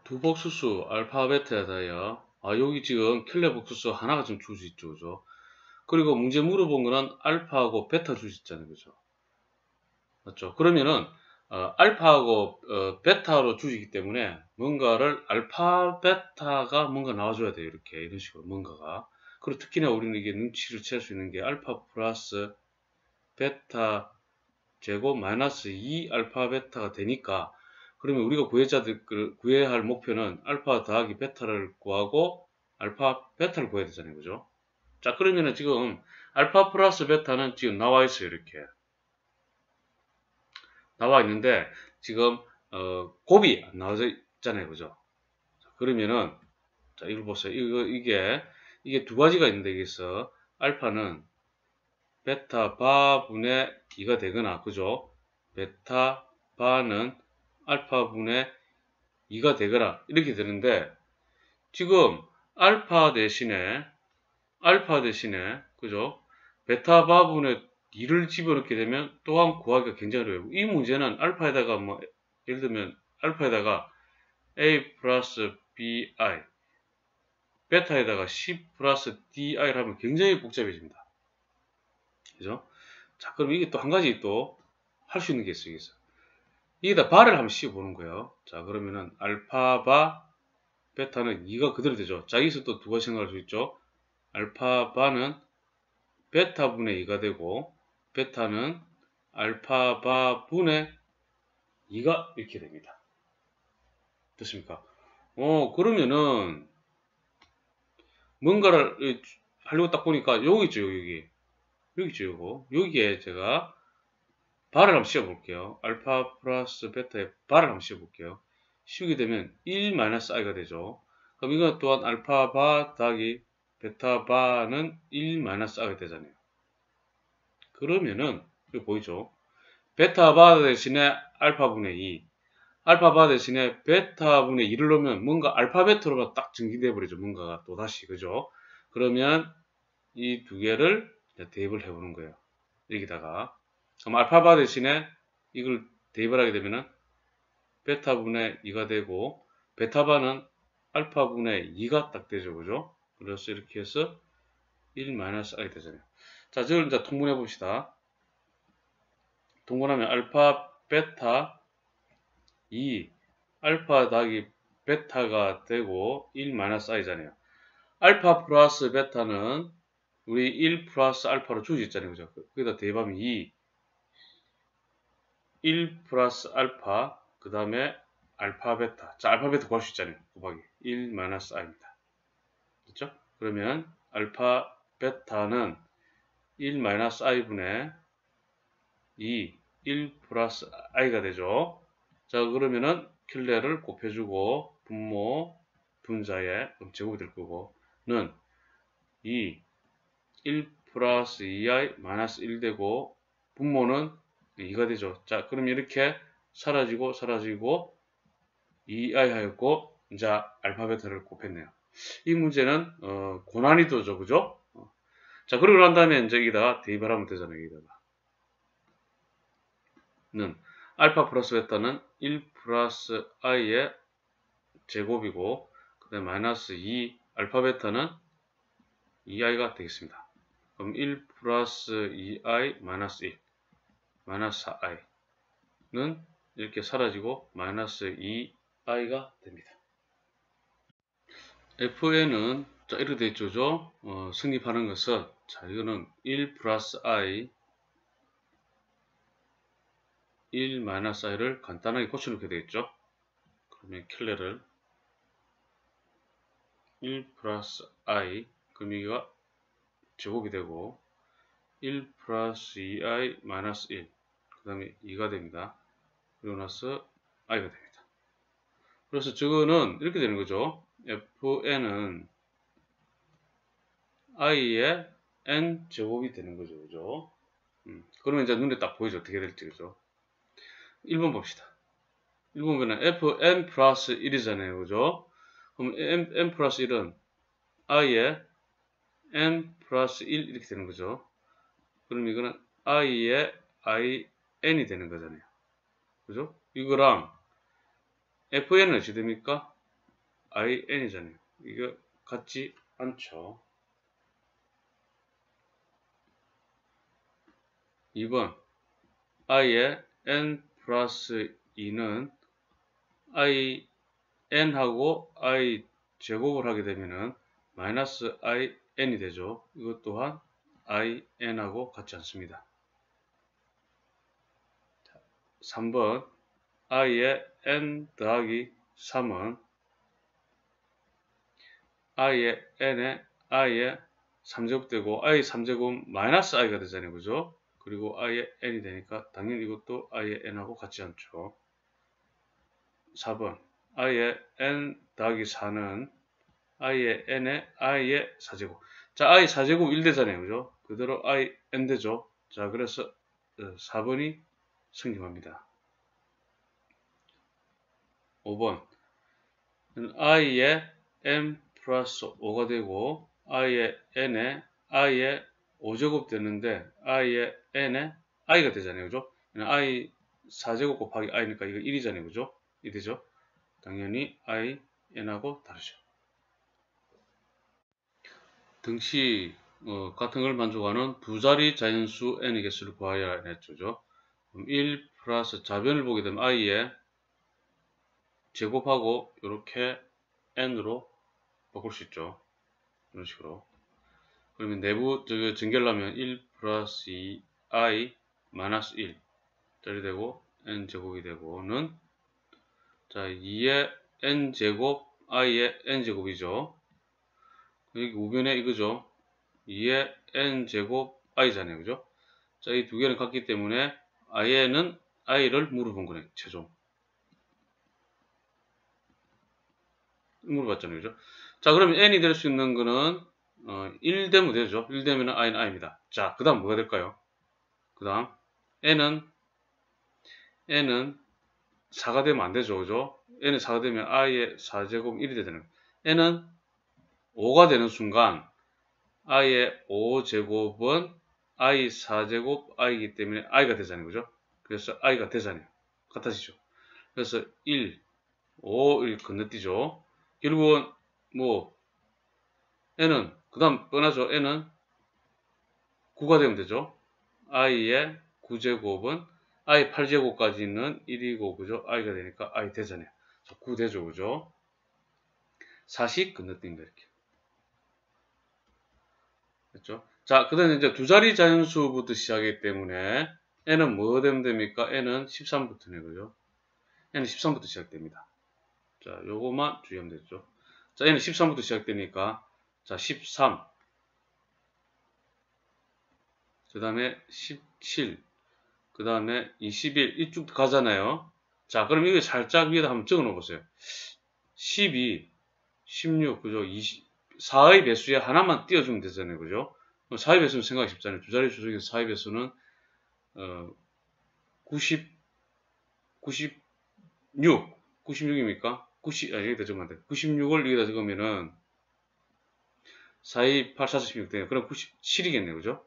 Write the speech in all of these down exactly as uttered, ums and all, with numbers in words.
두 복수수 알파 베타에 대하여 아 여기 지금 킬러 복수수 하나가 좀 주어져 있죠, 그죠? 그리고 문제 물어본 거는 알파하고 베타 주어져 있잖아요, 그죠? 맞죠? 그러면은 어, 알파하고 어, 베타로 주어지기 때문에 뭔가를 알파 베타가 뭔가 나와줘야 돼요, 이렇게 이런 식으로 뭔가가. 그리고 특히나 우리는 이게 눈치를 챌 수 있는 게 알파 플러스 베타 제곱 마이너스 이 알파 베타가 되니까, 그러면 우리가 구해자들 구해야 할 목표는 알파 더하기 베타를 구하고 알파 베타를 구해야 되잖아요, 그죠? 자, 그러면은 지금 알파 플러스 베타는 지금 나와 있어요, 이렇게 나와 있는데 지금 어, 곱이 안 나와져 있잖아요, 그죠? 자, 그러면은 자, 이걸 보세요. 이거 이게 이게 두 가지가 있는데, 여기서 알파는 베타 바분의 이가 되거나, 그죠? 베타 바는 알파분의 이가 되거나 이렇게 되는데, 지금 알파 대신에 알파 대신에 그죠? 베타 바분의 이를 집어넣게 되면 또한 구하기가 굉장히 어려워요. 이 문제는 알파에다가 뭐 예를 들면 알파에다가 a 플러스 bi, 베타에다가 c 플러스 di를 하면 굉장히 복잡해집니다. 그죠? 자, 그럼 이게 또 한 가지 또 할 수 있는 게 있어요. 여기서. 여기다 바를 한번 씌워보는 거예요. 자, 그러면은 알파 바 베타는 이가 그대로 되죠. 자, 여기서 또 두 가지 생각할 수 있죠. 알파 바는 베타 분의 이가 되고, 베타는 알파 바 분의 이가 이렇게 됩니다. 됐습니까? 어, 그러면은 뭔가를 하려고 딱 보니까 여기 있죠, 여기. 여기 있죠, 요거. 여기에 제가 바를 한번 씌워볼게요. 알파 플러스 베타에 바를 한번 씌워볼게요. 씌우게 되면 일 마이너스 i가 되죠. 그럼 이것 또한 알파 바 더하기 베타 바는 일 마이너스 i가 되잖아요. 그러면은 이거 보이죠? 베타 바 대신에 알파분의 이, 알파 바 대신에 베타분의 이를 넣으면 뭔가 알파벳으로만 딱 전개돼 버리죠. 뭔가가 또 다시, 그죠? 그러면 이 두 개를 대입을 해보는 거예요. 여기다가. 그럼 알파바 대신에 이걸 대입을 하게 되면은 베타분의 이가 되고, 베타바는 알파분의 이가 딱 되죠, 그죠? 그래서 이렇게 해서 일 마이너스 i 되잖아요. 자, 저걸 이제 통분해 봅시다. 통분하면 알파 베타 이 알파 더하기 베타가 되고 일 마이너스 i잖아요. 알파 플러스 베타는 우리 일 플러스 알파로 주어져 있잖아요, 그죠? 거기다 대입하면 이, 일 플러스 알파, 그 다음에 알파 베타. 자, 알파 베타 구할 수 있잖아요. 곱하기 일 마이너스 i입니다. 그렇죠? 그러면 알파 베타는 일 마이너스 i분의 이, 일 플러스 i가 되죠. 자, 그러면은 킬레를 곱해주고 분모 분자에 제곱이 될 거고, 는 이, 일 플러스 이 i 마이너스 일 되고, 분모는 이가 되죠. 자, 그럼 이렇게 사라지고 사라지고 이 i 하였고, 이제 알파 베타를 곱했네요. 이 문제는 어, 고난이도죠, 그죠? 어. 자, 그러고 난 다음에 이제 여기다가 대입을 하면 되잖아요. 여기다가 는 알파 플러스 베타는 일 플러스 i의 제곱이고, 그 다음에 마이너스 이 알파 베타는 이 i가 되겠습니다. 그럼 일 플러스 이 i 마이너스 일 마이너스 사 i는 이렇게 사라지고 마이너스 이 i가 됩니다. 에프엔은 자, 이렇게 되어 있죠. 어, 성립하는 것은, 자, 이거는 일 플러스 i 일 마이너스 i를 간단하게 고쳐놓게 되겠죠. 그러면 킬레를 일 플러스 i, 그럼 여기가 제곱이 되고 일 플러스 이 i 마이너스 일, 그 다음에 이가 됩니다. 그리고 나서 i가 됩니다. 그래서 저거는 이렇게 되는 거죠. 에프엔은 i의 n 제곱이 되는 거죠, 그죠? 음, 그러면 이제 눈에 딱 보이죠, 어떻게 될지, 그죠? 일 번 봅시다. 일 번은 fn 플러스 일이잖아요, 그죠? 그럼 n, n 플러스 일은 i의 n 플러스 일 이렇게 되는 거죠. 그럼 이거는 i의 in이 되는 거잖아요, 그죠? 이거랑 fn은 어찌 됩니까? in이잖아요. 이거 같지 않죠. 이 번 i의 n 플러스 이는 i n하고 i 제곱을 하게 되면은 마이너스 in이 되죠. 이것 또한 in하고 같지 않습니다. 삼 번 i의 n 더하기 삼은 i의 n에 i의 삼 제곱 되고 i 삼 제곱 마이너스 i가 되잖아요. 그죠? 그리고 i의 n이 되니까 당연히 이것도 i의 n하고 같지 않죠. 사 번 i의 n 더하기 사는 i의 n에 i의 사 제곱. 자, i 사 제곱 일 되잖아요. 그죠? 그대로 i n 되죠. 자, 그래서 사 번이 성립합니다. 오 번 i의 n 플러스 오가 되고 i의 n에 i의 오 제곱 되는데 i의 n에 i가 되잖아요. 그죠? i 사 제곱 곱하기 i니까 이거 일이잖아요. 그죠? 이 되죠? 당연히 i n하고 다르죠. 등식 어, 같은 걸 만족하는 두 자리 자연수 n의 개수를 구하여야 했죠. 그럼 일 플러스 좌변을 보게 되면 i의 제곱하고 이렇게 n으로 바꿀 수 있죠. 이런 식으로. 그러면 내부 증결하면 일 플러스 이 i 마이너스 일 짜리 되고 n 제곱이 되고는 자 이의 n 제곱 i의 n 제곱이죠. 여기 우변에 이거죠. 이의 n 제곱 i잖아요. 그죠? 자, 이 두 개는 같기 때문에 i는 i를 물어본 거네. 최종. 물어봤잖아요. 그죠? 자, 그러면 n이 될 수 있는 거는 어, 일 되면 되죠. 일 되면 i는 i입니다. 자, 그 다음 뭐가 될까요? 그 다음 n은 n은 사가 되면 안 되죠. 그죠? n이 사가 되면 i의 사 제곱 일이 되잖아요. n은 오가 되는 순간 i의 오 제곱은 i 사 제곱 i이기 때문에 i가 되잖아요. 그죠? 그래서 i가 되잖아요. 같아지죠. 그래서 일, 오, 일 건너뛰죠. 결국은 뭐 n은 그 다음 뻔하죠. n은 구가 되면 되죠. i의 구 제곱은 i 팔 제곱까지는 일이고 그죠? i가 되니까 i 되잖아요. 구 되죠. 그죠? 사십 건너뛴다 이렇게. 됐죠? 자, 그 다음에 이제 두 자리 자연수부터 시작하기 때문에 n은 뭐 되면 됩니까? n은 십삼부터네, 그죠? n은 십삼부터 시작됩니다. 자, 요거만 주의하면 되죠. 자, n은 십삼부터 시작되니까, 자, 십삼. 그 다음에 십칠. 그 다음에 이십일. 이쭉 가잖아요. 자, 그럼 이거 살짝 위에다 한번 적어 놓으세요. 십이, 십육, 그죠? 이십, 사의 배수에 하나만 띄워주면 되잖아요. 그죠? 사의 배수는 생각이 쉽잖아요. 두 자리 수 중에서 사의 배수는 어, 구십, 구십육, 구십육입니까? 구십, 아, 여기다 적으면 안 돼. 구십육을 여기다 적으면은 사, 이, 팔, 사, 십육 돼요. 그럼 구십칠이겠네요. 그죠?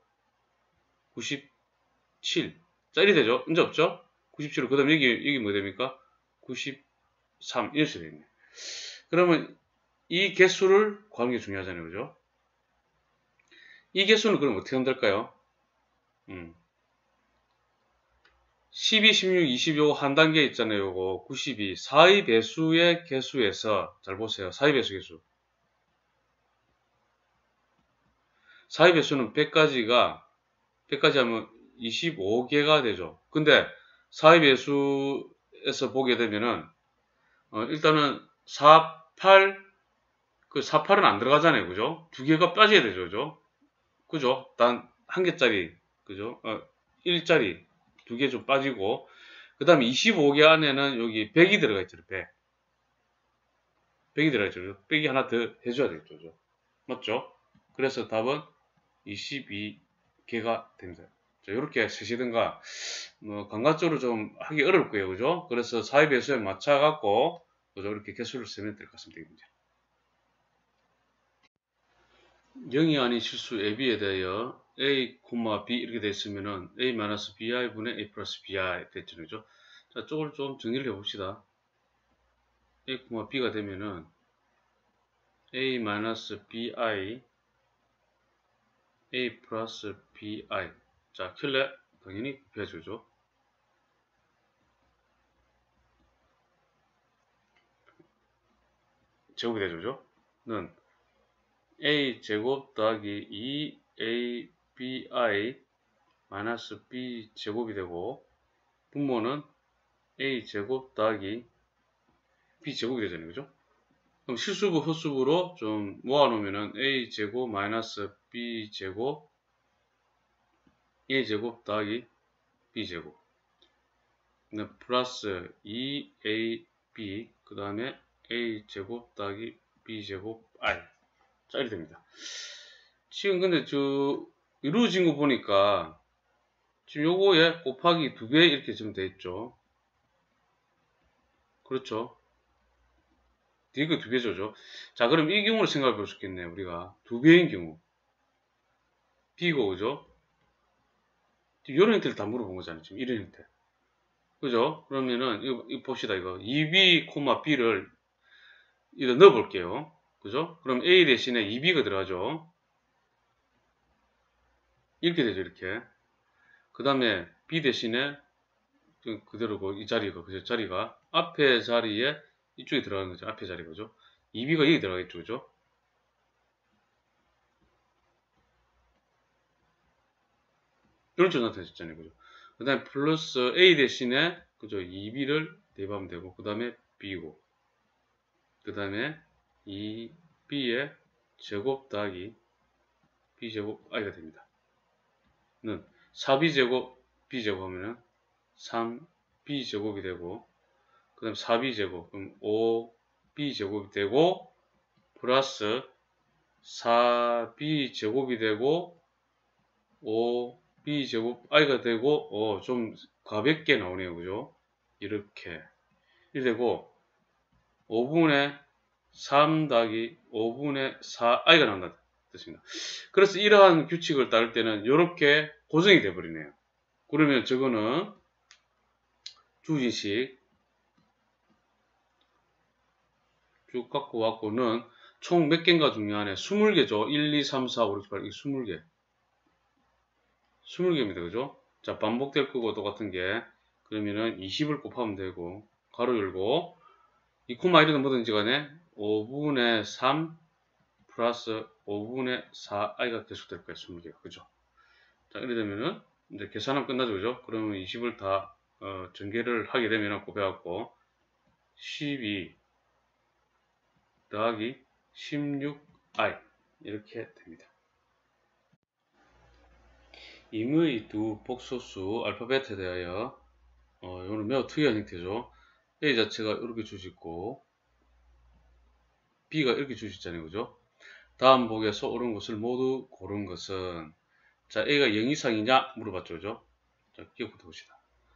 구십칠. 자, 이리 되죠? 문제 없죠? 구십칠. 그 다음에 여기, 여기 뭐 됩니까? 구십삼. 이렇게 되겠네. 그러면 이 개수를 구하는 게 중요하잖아요. 그죠? 이 개수는 그럼 어떻게 하면 될까요? 음. 십이, 십육, 이십 요거 한 단계 있잖아요. 요거 구십이. 사의 배수의 개수에서 잘 보세요. 사의 배수 개수. 사의 배수는 백까지가 백까지 하면 이십오 개가 되죠. 근데 사의 배수에서 보게 되면은 어, 일단은 사, 팔 그 사, 팔은 안 들어가잖아요. 그죠? 두 개가 빠져야 되죠. 그죠? 그죠? 단 한 개짜리 그죠? 어, 일짜리 두 개 좀 빠지고 그 다음에 이십오 개 안에는 여기 백이 들어가 있죠. 백. 백이 들어가 있죠. 백이 하나 더 해줘야 되겠죠. 맞죠? 그래서 답은 이십이 개가 됩니다. 자, 이렇게 쓰시든가, 뭐, 감각적으로 좀 하기 어려울 거예요. 그죠? 그래서 사의 배수에 맞춰갖고, 그죠? 이렇게 개수를 쓰면 될 것 같습니다. 이제. 영이 아닌 실수 에이비에 대하여 A, B 이렇게 되어 있으면은 A-bi 분의 A 플러스 bi 됐죠. 그죠? 자, 쪽을 좀 정리를 해봅시다. A, B가 되면은 a 마이너스 bi a 플러스 bi. 자, 킬레 당연히 곱해주죠. 제곱이 되죠. 는 a 제곱 더하기 이 에이 비 아이 마이너스 b 제곱이 되고, 분모는 a 제곱 더하기 b 제곱이 되잖아요. 그죠? 그럼 실수부 헛수부로 좀 모아놓으면은 a 제곱 마이너스 b 제곱 a 제곱 더하기 b 제곱, 플러스 이 에이 비 그 다음에 a 제곱 더하기 b 제곱 i. 자, 이렇게 됩니다. 지금 근데 저 이루어진 거 보니까 지금 요거에 곱하기 두 배 이렇게 지금 돼 있죠. 그렇죠? 뒤에 두 배죠. 자, 그럼 이 경우를 생각해 볼 수 있겠네요. 우리가 두 배인 경우 b고, 그죠? 지금 이런 형태를 다 물어본 거잖아요. 지금 이런 형태. 그죠? 그러면은 이거, 이거 봅시다. 이거 이 비, b를 이거 넣어 볼게요. 그죠? 그럼 a 대신에 이 비가 들어가죠. 이렇게 되죠. 이렇게. 그 다음에 b 대신에 그대로고 이 자리가, 그죠? 자리가 앞에 자리에 이쪽에 들어가는 거죠. 앞에 자리, 그죠? 이 비가 여기 들어가겠죠. 그죠? 이런 식으로 나타내셨잖아요. 그죠? 그 다음에 플러스 a 대신에, 그죠? 이 비를 대입하면 되고, 그 다음에 b고, 그 다음에 이 비의 제곱 더하기 b제곱 i가 됩니다. 는 사 비 제곱 b제곱 하면은 삼 비 제곱이 되고, 그 다음에 사 비 제곱, 그럼 오 비 제곱이 되고, 플러스 사 비 제곱이 되고, 오 비 제곱 i가 되고, 어, 좀 가볍게 나오네요. 그죠? 이렇게. 이렇게 되고, 오분의 삼 더하기 오분의 사 i가 나온다 뜻입니다. 그래서 이러한 규칙을 따를 때는 이렇게 고정이 돼버리네요. 그러면 저거는 주진식 쭉 갖고 왔고는 총 몇 개인가 중요하네. 이십 개죠. 일, 이, 삼, 사, 오, 육, 칠, 팔, 이게 이십 개. 이십 개입니다. 그죠? 자, 반복될 거고 똑같은 게. 그러면은 이십을 곱하면 되고, 가로 열고, 이 코마 이런 뭐든지 간에 오분의 삼 플러스 오분의 사 i가 계속될 거예요. 이십 개가. 그죠? 자, 이래 되면은 이제 계산하면 끝나죠. 그죠? 그러면 이십을 다 어, 전개를 하게 되면 곱해갖고 십이 더하기 십육 아이 이렇게 됩니다. 임의 두 복소수 알파벳에 대하여 어, 이거는 매우 특이한 형태죠. A 자체가 이렇게 주어있고 B가 이렇게 주어있잖아요. 그죠? 다음 복에서 옳은 것을 모두 고른 것은, 자, A가 영 이상이냐 물어봤죠. 그죠? 자, 기억부터 봅시다.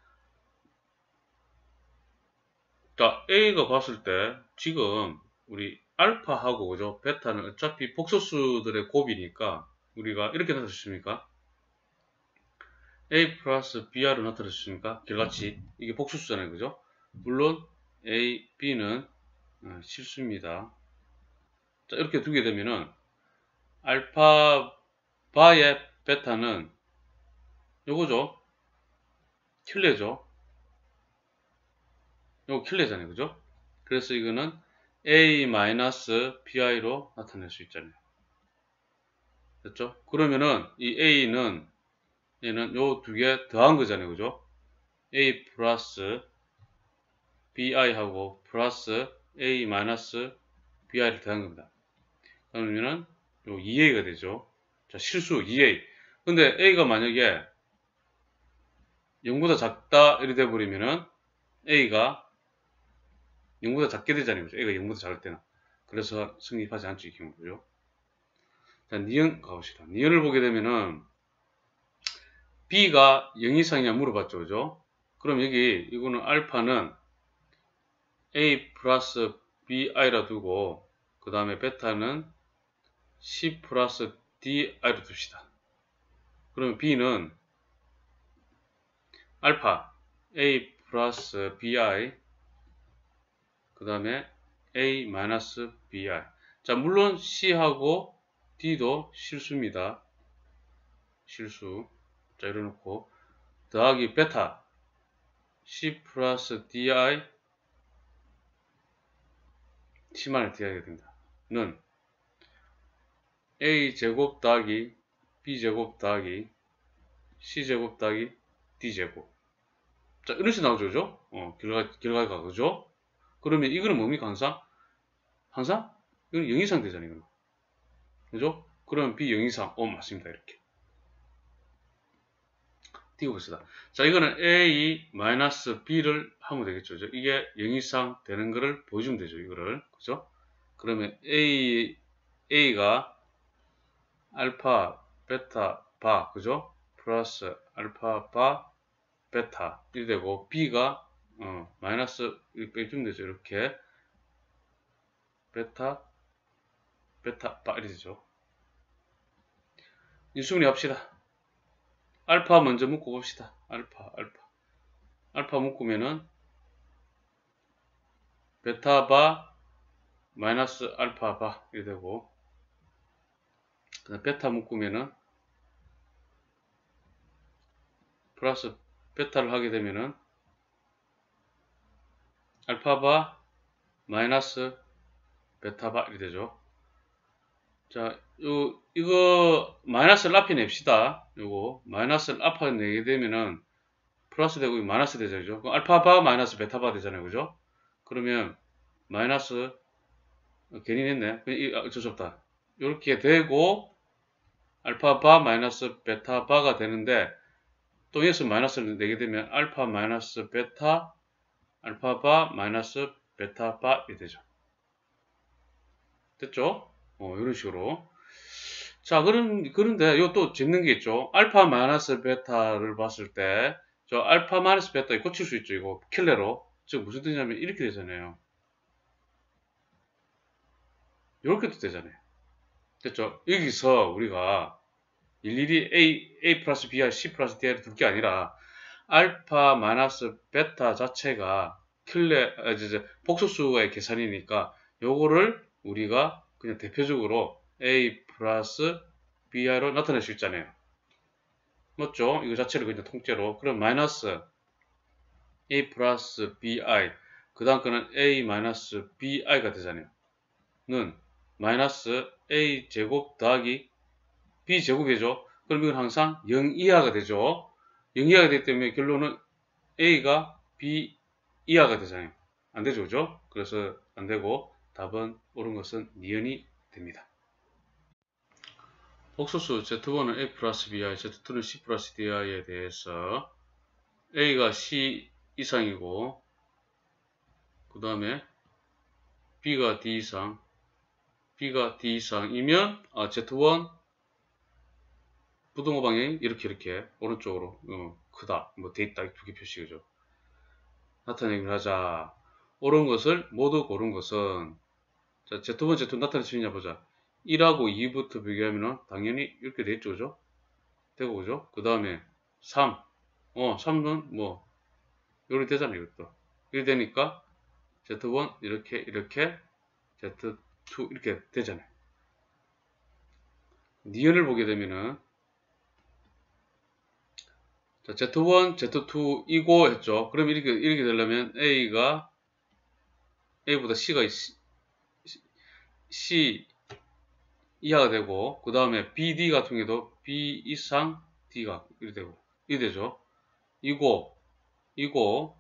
자, A가 봤을 때 지금 우리 알파하고, 그죠? 베타는 어차피 복소수들의 곱이니까 우리가 이렇게 나타냈습니까? A 플러스 비알로 나타냈습니까? 결같이. 이게 복수수잖아요. 그죠? 물론 A, B는 어, 실수입니다. 자, 이렇게 두게 되면은 알파 바의 베타는 요거죠. 킬레죠. 요거 킬레잖아요. 그죠? 그래서 이거는 A 마이너스 비아이로 나타낼 수 있잖아요. 됐죠? 그러면은 이 A는 얘는 요 두 개 더한 거잖아요. 그죠? A 플러스 bi하고 플러스 A 마이너스 bi를 더한 겁니다. 그러면은 요 이 에이가 되죠. 자, 실수 이 에이. 근데 A가 만약에 영보다 작다 이렇게 돼버리면은 A가 영보다 작게 되잖아요. 그죠? A가 영보다 작을 때는. 그래서 성립하지 않죠. 이 경우죠. 자, 니은 가봅시다. 니은을 보게 되면은 B가 영 이상이냐 물어봤죠. 그죠? 그럼 여기 이거는 알파는 A 플러스 bi라 두고, 그 다음에 베타는 C 플러스 디아이로 둡시다. 그러면 B는 알파 A 플러스 bi 그 다음에 A 마이너스 bi. 자, 물론 C하고 D도 실수입니다. 실수. 자, 이래놓고 더하기 베타 C 플러스 Di C만을 Di하게 된다. 는 A제곱 더하기 B제곱 더하기 C제곱 더하기 D제곱. 자, 이런 식으로 나오죠, 그죠? 어, 결과, 결과가, 그죠? 그러면 이거는 뭡니까, 항상? 항상? 이건 영 이상 되잖아요, 이거는. 그죠? 그러면 B 영 이상. 어, 맞습니다, 이렇게. 띄워봅시다. 자, 이거는 A 마이너스 B를 하면 되겠죠, 그죠? 이게 영 이상 되는 거를 보여주면 되죠, 이거를. 그죠? 그러면 A, A가 알파, 베타, 바, 그죠? 플러스 알파, 바, 베타 이렇게 되고 B가 어, 마이너스 이렇게 빼주면 되죠. 이렇게 베타 베타 바 이렇게 되죠. 인수분해 합시다. 알파 먼저 묶고 봅시다. 알파 알파 알파 묶으면은 베타 바 마이너스 알파 바 이렇게 되고, 그다음 베타 묶으면은 플러스 베타를 하게 되면은 알파 바 마이너스 베타 바 이렇게 되죠. 자, 요, 이거, 마이너스를 앞에 냅시다. 요거, 마이너스를 앞에 내게 되면은, 플러스 되고, 마이너스 되죠. 그럼 알파바 마이너스 베타바 되잖아요. 그죠? 그러면, 마이너스, 어, 괜히 냈네. 어쩔 수 없다. 요렇게 되고, 알파바 마이너스 베타바가 되는데, 또 여기서 마이너스를 내게 되면, 알파 마이너스 베타, 알파바 마이너스 베타바 이 되죠. 됐죠? 어, 이런 식으로. 자, 그런, 그런데, 요 또 재밌는 게 있죠. 알파 마이너스 베타를 봤을 때, 저 알파 마이너스 베타에 고칠 수 있죠. 이거, 킬레로. 즉, 무슨 뜻이냐면, 이렇게 되잖아요. 이렇게도 되잖아요. 됐죠? 여기서 우리가 일일이 A, A 플러스 B와 C 플러스 D를 둘 게 아니라, 알파 마이너스 베타 자체가 킬레, 아, 이제, 복소수의 계산이니까, 요거를 우리가 그냥 대표적으로 A 플러스 Bi로 나타낼 수 있잖아요. 맞죠? 이거 자체를 그냥 통째로. 그럼 마이너스 A 플러스 Bi. 그 다음 거는 A 마이너스 Bi가 되잖아요. 는 마이너스 A 제곱 더하기 B 제곱이죠. 그럼 이건 항상 영 이하가 되죠. 영 이하가 되기 때문에 결론은 A가 B 이하가 되잖아요. 안 되죠, 그죠? 그래서 안 되고 답은 옳은 것은 니은이 됩니다. 복소수 지 원은 A 플러스 Bi, 지 투는 C 플러스 Di에 대해서 A가 C 이상이고, 그 다음에 B가 D 이상, B가 D 이상이면 아, 지 원 부등호 방향이 이렇게 이렇게 오른쪽으로 어, 크다, 뭐 돼 있다, 두 개 표시죠. 나타내기를 하자. 옳은 것을 모두 고른 것은, 자, 지 원, 지 투 나타낼 수 있냐 보자. 일하고 이부터 비교하면 당연히 이렇게 되겠죠, 그죠? 되고, 그죠? 그 다음에 삼, 어, 삼은 뭐 이렇게 되잖아요, 이것도. 이렇게 되니까 지 원 이렇게 이렇게 지 투 이렇게 되잖아요. 니은을 보게 되면은, 자, 지 원, 지 투 이고 했죠. 그럼 이렇게 이렇게 되려면 A가 A보다 C가 C, C 이하가 되고, 그 다음에 비 디 같은 경우도 B 이상 D가 이렇게 되고, 이렇게 되죠. 이고, 이고,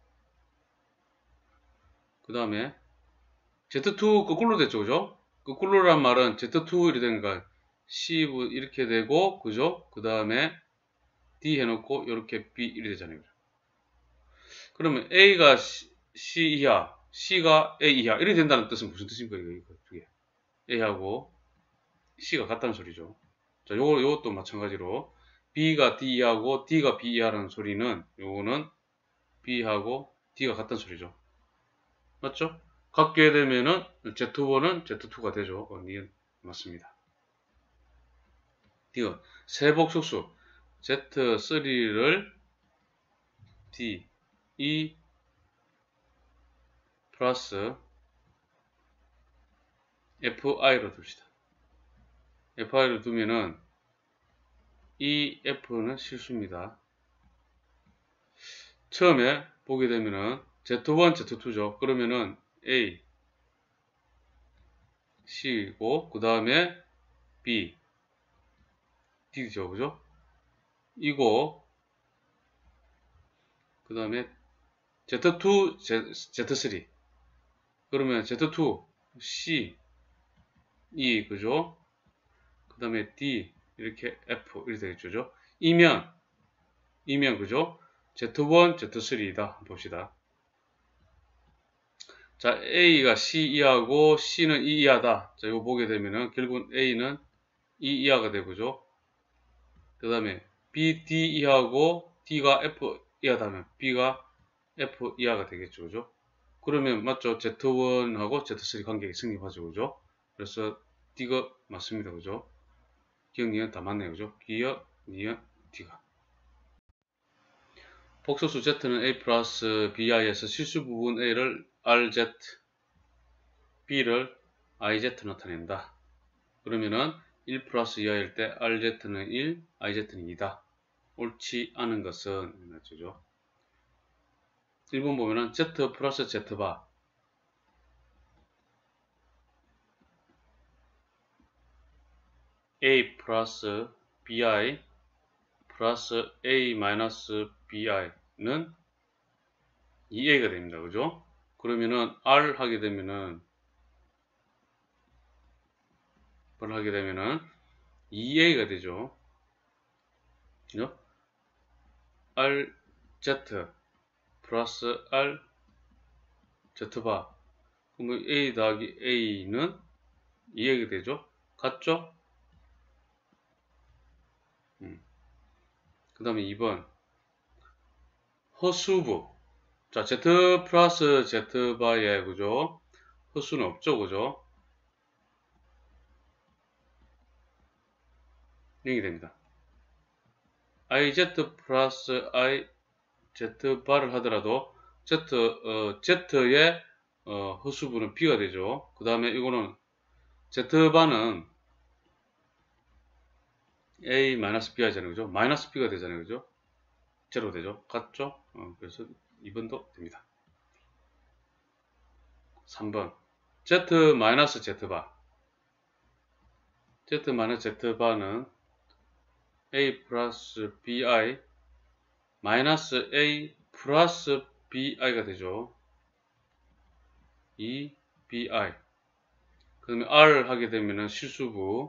그 다음에 지 투 거꾸로 됐죠, 그죠? 거꾸로란 말은 지 투 이렇게 되니까 C 이렇게 되고, 그죠? 그 다음에 D 해놓고 이렇게 B 이렇게 되잖아요. 그러면 A가 C, C 이하, C가 A 이하 이렇게 된다는 뜻은 무슨 뜻입니까? 이거, 이거 두 개. A하고 C가 같다는 소리죠. 자, 요거, 요것도 마찬가지로 B가 D 이하고 D가 B 이하라는 소리는, 요거는 B하고 D가 같다는 소리죠. 맞죠? 같게 되면은 지 원은 지 투가 되죠. 어, 니은 맞습니다. 디귿 세복속수 지 쓰리를 D 이 플러스 fi로 둡시다. fi로 두면은 이 f는 실수입니다. 처음에 보게 되면은 제트 원, 제트 투죠. 그러면은 A, C고 그 다음에 B, D죠. 그죠? 이고 그 다음에 제트 투, 제트 쓰리 그러면 제트 투, C, E 그죠? 그 다음에 D 이렇게 F 이렇게 되겠죠. 이면 이면 그죠? 제트 원, 제트 쓰리이다. 봅시다. 자, A가 C 이하고 C는 E 이하다. 자, 이거 보게 되면은 결국은 A는 E 이하가 되고죠. 그 다음에 B, D 이하고 D가 F 이하다면 B가 F 이하가 되겠죠. 그죠? 그러면 맞죠? 제트 원하고 제트 쓰리 관계가 성립하죠. 그죠? 그래서 D가 맞습니다. 그죠? 기억, 니은 다 맞네요. 그죠? 기억, 니은, D가. 복소수 Z는 A 플러스 Bi에서 실수 부분 A를 알지, B를 아이지 나타낸다. 그러면은 일 플러스 이하일 때 알지는 일, 아이지는 이다. 옳지 않은 것은 맞죠? 일 번 보면은 Z 플러스 Z바 A 플러스 bi 플러스 A 마이너스 bi는 이 에이가 됩니다. 그죠? 그러면은 R 하게 되면은 뭘 하게 되면은 이 에이가 되죠. 그죠? 알지 플러스 R Z바 그러면 A 더하기 A는 이 에이가 되죠. 같죠? 음. 그 다음에 이 번 허수부 자 Z 플러스 Z바에 그죠? 허수는 없죠. 그죠? 영이 됩니다. 아이지 플러스 아이지바를 하더라도 Z, 어, Z의 어, 허수부는 B가 되죠. 그 다음에 이거는 Z바는 A 마이너스 B 하잖아요. 그죠? 마이너스 B가 되잖아요. 그죠? 제로 되죠. 같죠? 어, 그래서 이 번도 됩니다. 삼 번 Z 마이너스 Z바 Z 마이너스 Z바는 A 플러스 bi 마이너스 A 플러스 bi가 되죠. 이 bi 그 다음에 R 하게 되면은 실수부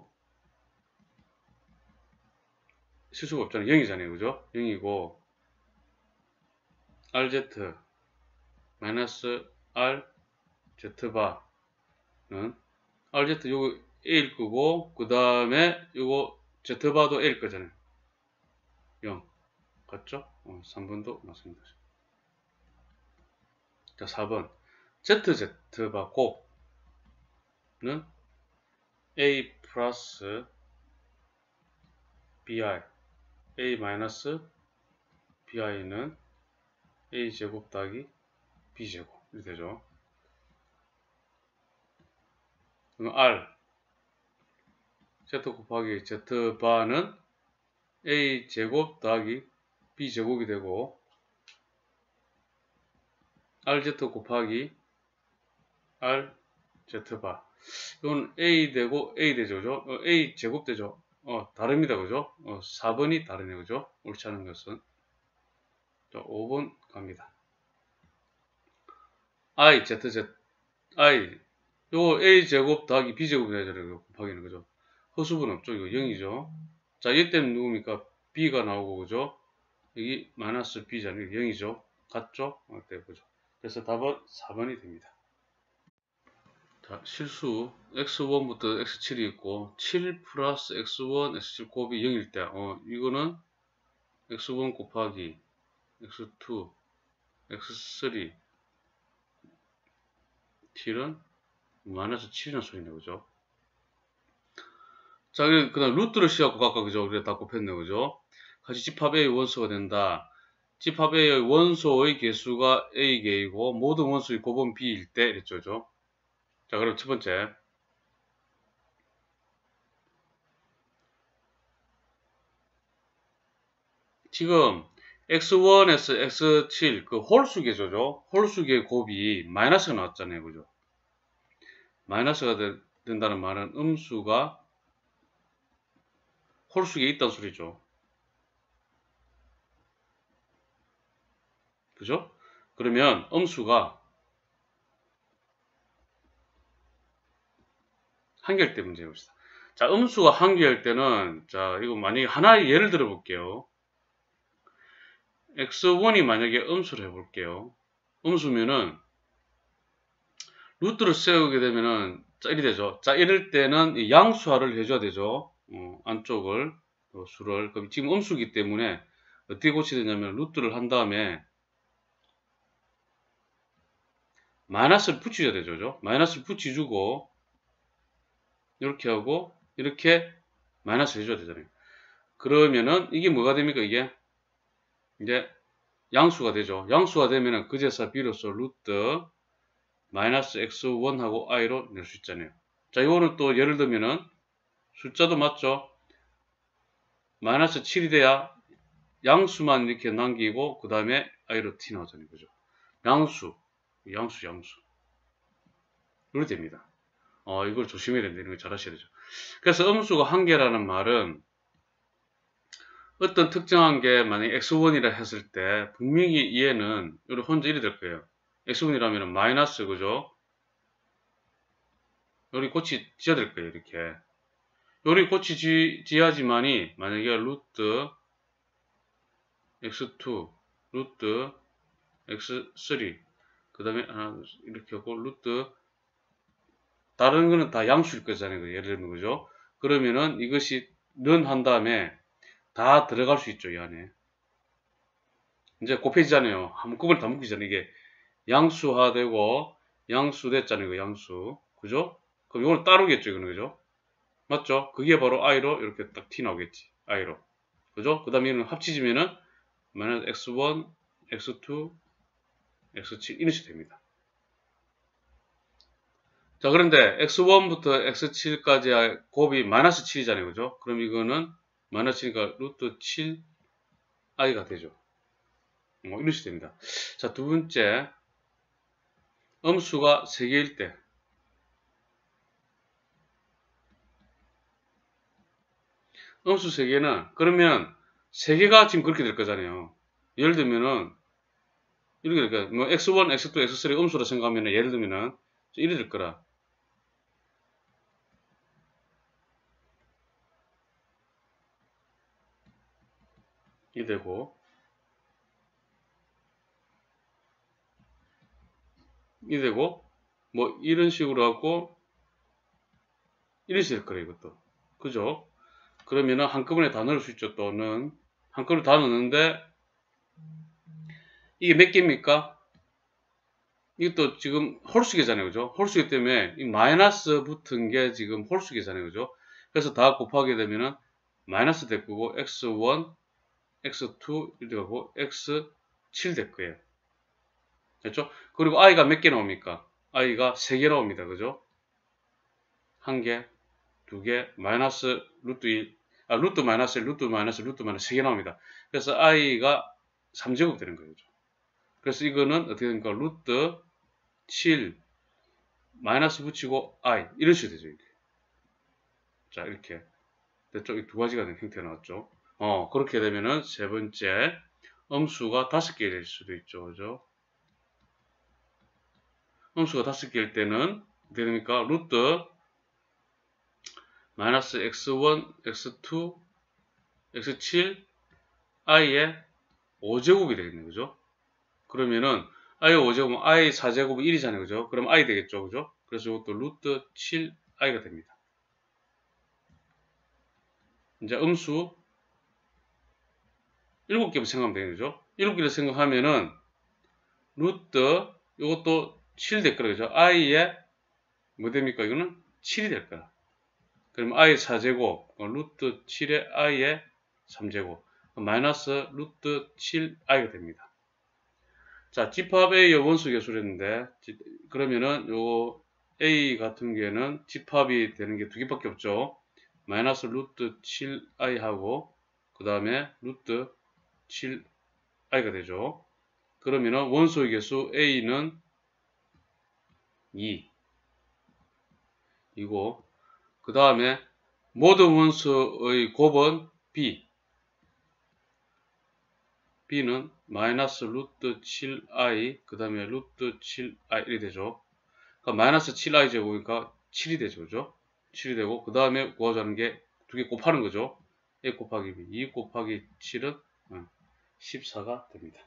실수가 없잖아요. 영이잖아요. 그죠? 영이고 알지 마이너스 R Z바는 알지 요거 A일 거고 그 다음에 요거 Z바도 A일 거잖아요. 영 같죠? 어, 삼 번도 맞습니다. 자, 사 번 ZZ바 곱는 A 플러스 bi A 마이너스 bi는 A 제곱 더하기 B 제곱 이렇게 되죠. 그럼 R Z 곱하기 Z바는 A 제곱 더하기 B 제곱이 되고 알지 곱하기 알지바 이건 A 되고 A 되죠. 그죠? 어, A 제곱 되죠. 어, 다릅니다. 그죠? 어, 사 번이 다르네요. 그죠? 옳지 않은 것은. 자, 오 번 갑니다. I, Z, Z, I. 요거 A 제곱 더하기 B 제곱이 되잖아요. 곱하기는. 그죠? 허수분 없죠? 이거 영이죠. 자, 얘 때는 누굽니까? B가 나오고, 그죠? 여기 마이너스 B잖아요. 영이죠. 같죠? 어, 네, 그죠? 그래서 답은 사 번이 됩니다. 자, 실수 엑스 원부터 엑스 칠이 있고 칠 플러스 엑스 원, 엑스 칠 곱이 영일 때 어, 이거는 엑스 원 곱하기 엑스 투, 엑스 쓰리 칠은 마이너스 칠이라는 소리네. 그죠? 자, 그 다음 루트를 씌웠고 아까 그죠? 그래 다 곱했네. 그죠? 같이 집합 A의 원소가 된다. 집합 A의 원소의 개수가 A 개이고 모든 원소의 곱은 B일 때 이랬죠. 그죠? 자, 그럼 첫 번째 지금 엑스원에서 엑스칠 그 홀수 계조죠. 홀수계 곱이 마이너스가 나왔잖아요. 그죠? 마이너스가 되, 된다는 말은 음수가 홀수계에 있다는 소리죠. 그죠? 그러면 음수가 한계일 때 문제 해봅시다. 자, 음수가 한계일 때는, 자, 이거 만약에 하나의 예를 들어 볼게요. 엑스원이 만약에 음수를 해볼게요. 음수면은, 루트를 세우게 되면은, 자, 이리 되죠. 자, 이럴 때는 양수화를 해줘야 되죠. 어, 안쪽을, 어, 수를. 그럼 지금 음수기 때문에 어떻게 고쳐야 되냐면, 루트를 한 다음에, 마이너스를 붙여줘야 되죠. 그죠? 마이너스를 붙여주고, 이렇게 하고, 이렇게 마이너스 해줘야 되잖아요. 그러면은, 이게 뭐가 됩니까, 이게? 이제, 양수가 되죠. 양수가 되면은, 그제서 비로소 루트, 마이너스 엑스원하고 i로 낼 수 있잖아요. 자, 이거는 또 예를 들면은, 숫자도 맞죠? 마이너스 칠이 돼야 양수만 이렇게 남기고, 그 다음에 i로 t 나오잖아요. 그죠? 양수, 양수, 양수. 이렇게 됩니다. 어, 이걸 조심해야 된다. 이런 거 잘 하셔야 되죠. 그래서 음수가 한계라는 말은 어떤 특정한 게 만약에 엑스원이라 했을 때 분명히 얘는 여기 혼자 이래 될 거예요. 엑스원이라면 마이너스 그죠? 여기 고치 지어야 될 거예요. 이렇게 여기 고치 지, 지어야지만이 만약에 루트 엑스투 루트 엑스쓰리 그 다음에 하나 이렇게 하고 루트 다른 거는 다 양수일 거잖아요. 예를 들면 그죠? 그러면은 이것이 는 한 다음에 다 들어갈 수 있죠. 이 안에 이제 곱해지잖아요. 한꺼번에 다 묶이잖아요. 이게 양수화되고 양수됐잖아요. 이거 양수. 그죠? 그럼 이거는 따로겠죠. 이거는 그죠? 맞죠? 그게 바로 i로 이렇게 딱 t 나오겠지. i로. 그죠? 그 다음에 이는 합치지면은 마이너스 엑스원, 엑스투, 엑스칠 이런 식으로 됩니다. 자, 그런데 엑스원부터 엑스칠까지 곱이 마이너스 칠이잖아요. 그죠? 그럼 이거는 마이너스 칠이니까 루트 칠 i가 되죠. 뭐 이런 식으로 됩니다. 자, 두 번째. 음수가 세 개일 때. 음수 세 개는 그러면 세 개가 지금 그렇게 될 거잖아요. 예를 들면은 이렇게 될 거야. 뭐 엑스원, 엑스투, 엑스쓰리 음수로 생각하면은 예를 들면은 이렇게 될 거라. 이 되고 이 되고 뭐 이런 식으로 하고 이렇게 될 거예요. 이것도. 그죠? 그러면은 한꺼번에 다 넣을 수 있죠. 또는 한꺼번에 다 넣는데 이게 몇 개입니까? 이것도 지금 홀수계잖아요. 그죠? 홀수기 때문에 이 마이너스 붙은 게 지금 홀수계잖아요. 그죠? 그래서 다 곱하게 되면은 마이너스 될 거고 엑스원, 엑스투 이렇게 가고 엑스칠 될 거예요. 됐죠? 그리고 i가 몇 개 나옵니까? i가 세 개 나옵니다. 그죠? 한 개, 두 개, 마이너스 루트 일, 아, 루트 마이너스 일, 루트 마이너스 루트 마이너스 세 개 나옵니다. 그래서 i가 삼 제곱 되는 거죠. 그래서 이거는 어떻게 됩니까? 루트 칠 마이너스 붙이고 i 이런 식으로 되죠. 이렇게. 자, 이렇게 됐죠? 이 두 가지가 된 형태가 나왔죠. 어, 그렇게 되면은 세 번째 음수가 다섯 개 될 수도 있죠. 그죠? 음수가 다섯 개일 때는 어떻게 됩니까? 루트 마이너스 엑스원, 엑스투, 엑스칠, i의 오 제곱이 되겠네요. 그죠? 그러면은 i의 오 제곱은 i 사 제곱은 일이잖아요. 그죠? 그럼 i 되겠죠. 그죠? 그래서 이것도 루트 칠 i가 됩니다. 이제 음수 일곱 개만 생각하면 되는 거죠. 일곱 개를 생각하면은 루트 이것도 칠 될 거라 그죠? i의 뭐 됩니까? 이거는 칠이 될 거라. 그럼 i 사 제곱 루트 칠의 i의 삼 제곱 마이너스 루트 칠 i가 됩니다. 자, 집합 A의 원수 계수랬는데 그러면은 요 A 같은 경우에는 집합이 되는 게 두 개밖에 없죠. 마이너스 루트 칠 i하고 그 다음에 루트 칠 아이가 되죠. 그러면은 원소의 개수 A는 이 이고, 그 다음에 모든 원소의 곱은 B. B는 마이너스 루트 칠 아이, 그 다음에 루트 칠 아이 이렇게 되죠. 그러니까 마이너스 칠 아이 제곱이니까 칠이 되죠. 그죠? 칠이 되고, 그 다음에 구하자는 게 두 개 곱하는 거죠. A 곱하기 B. 이 곱하기 칠은 십사가 됩니다.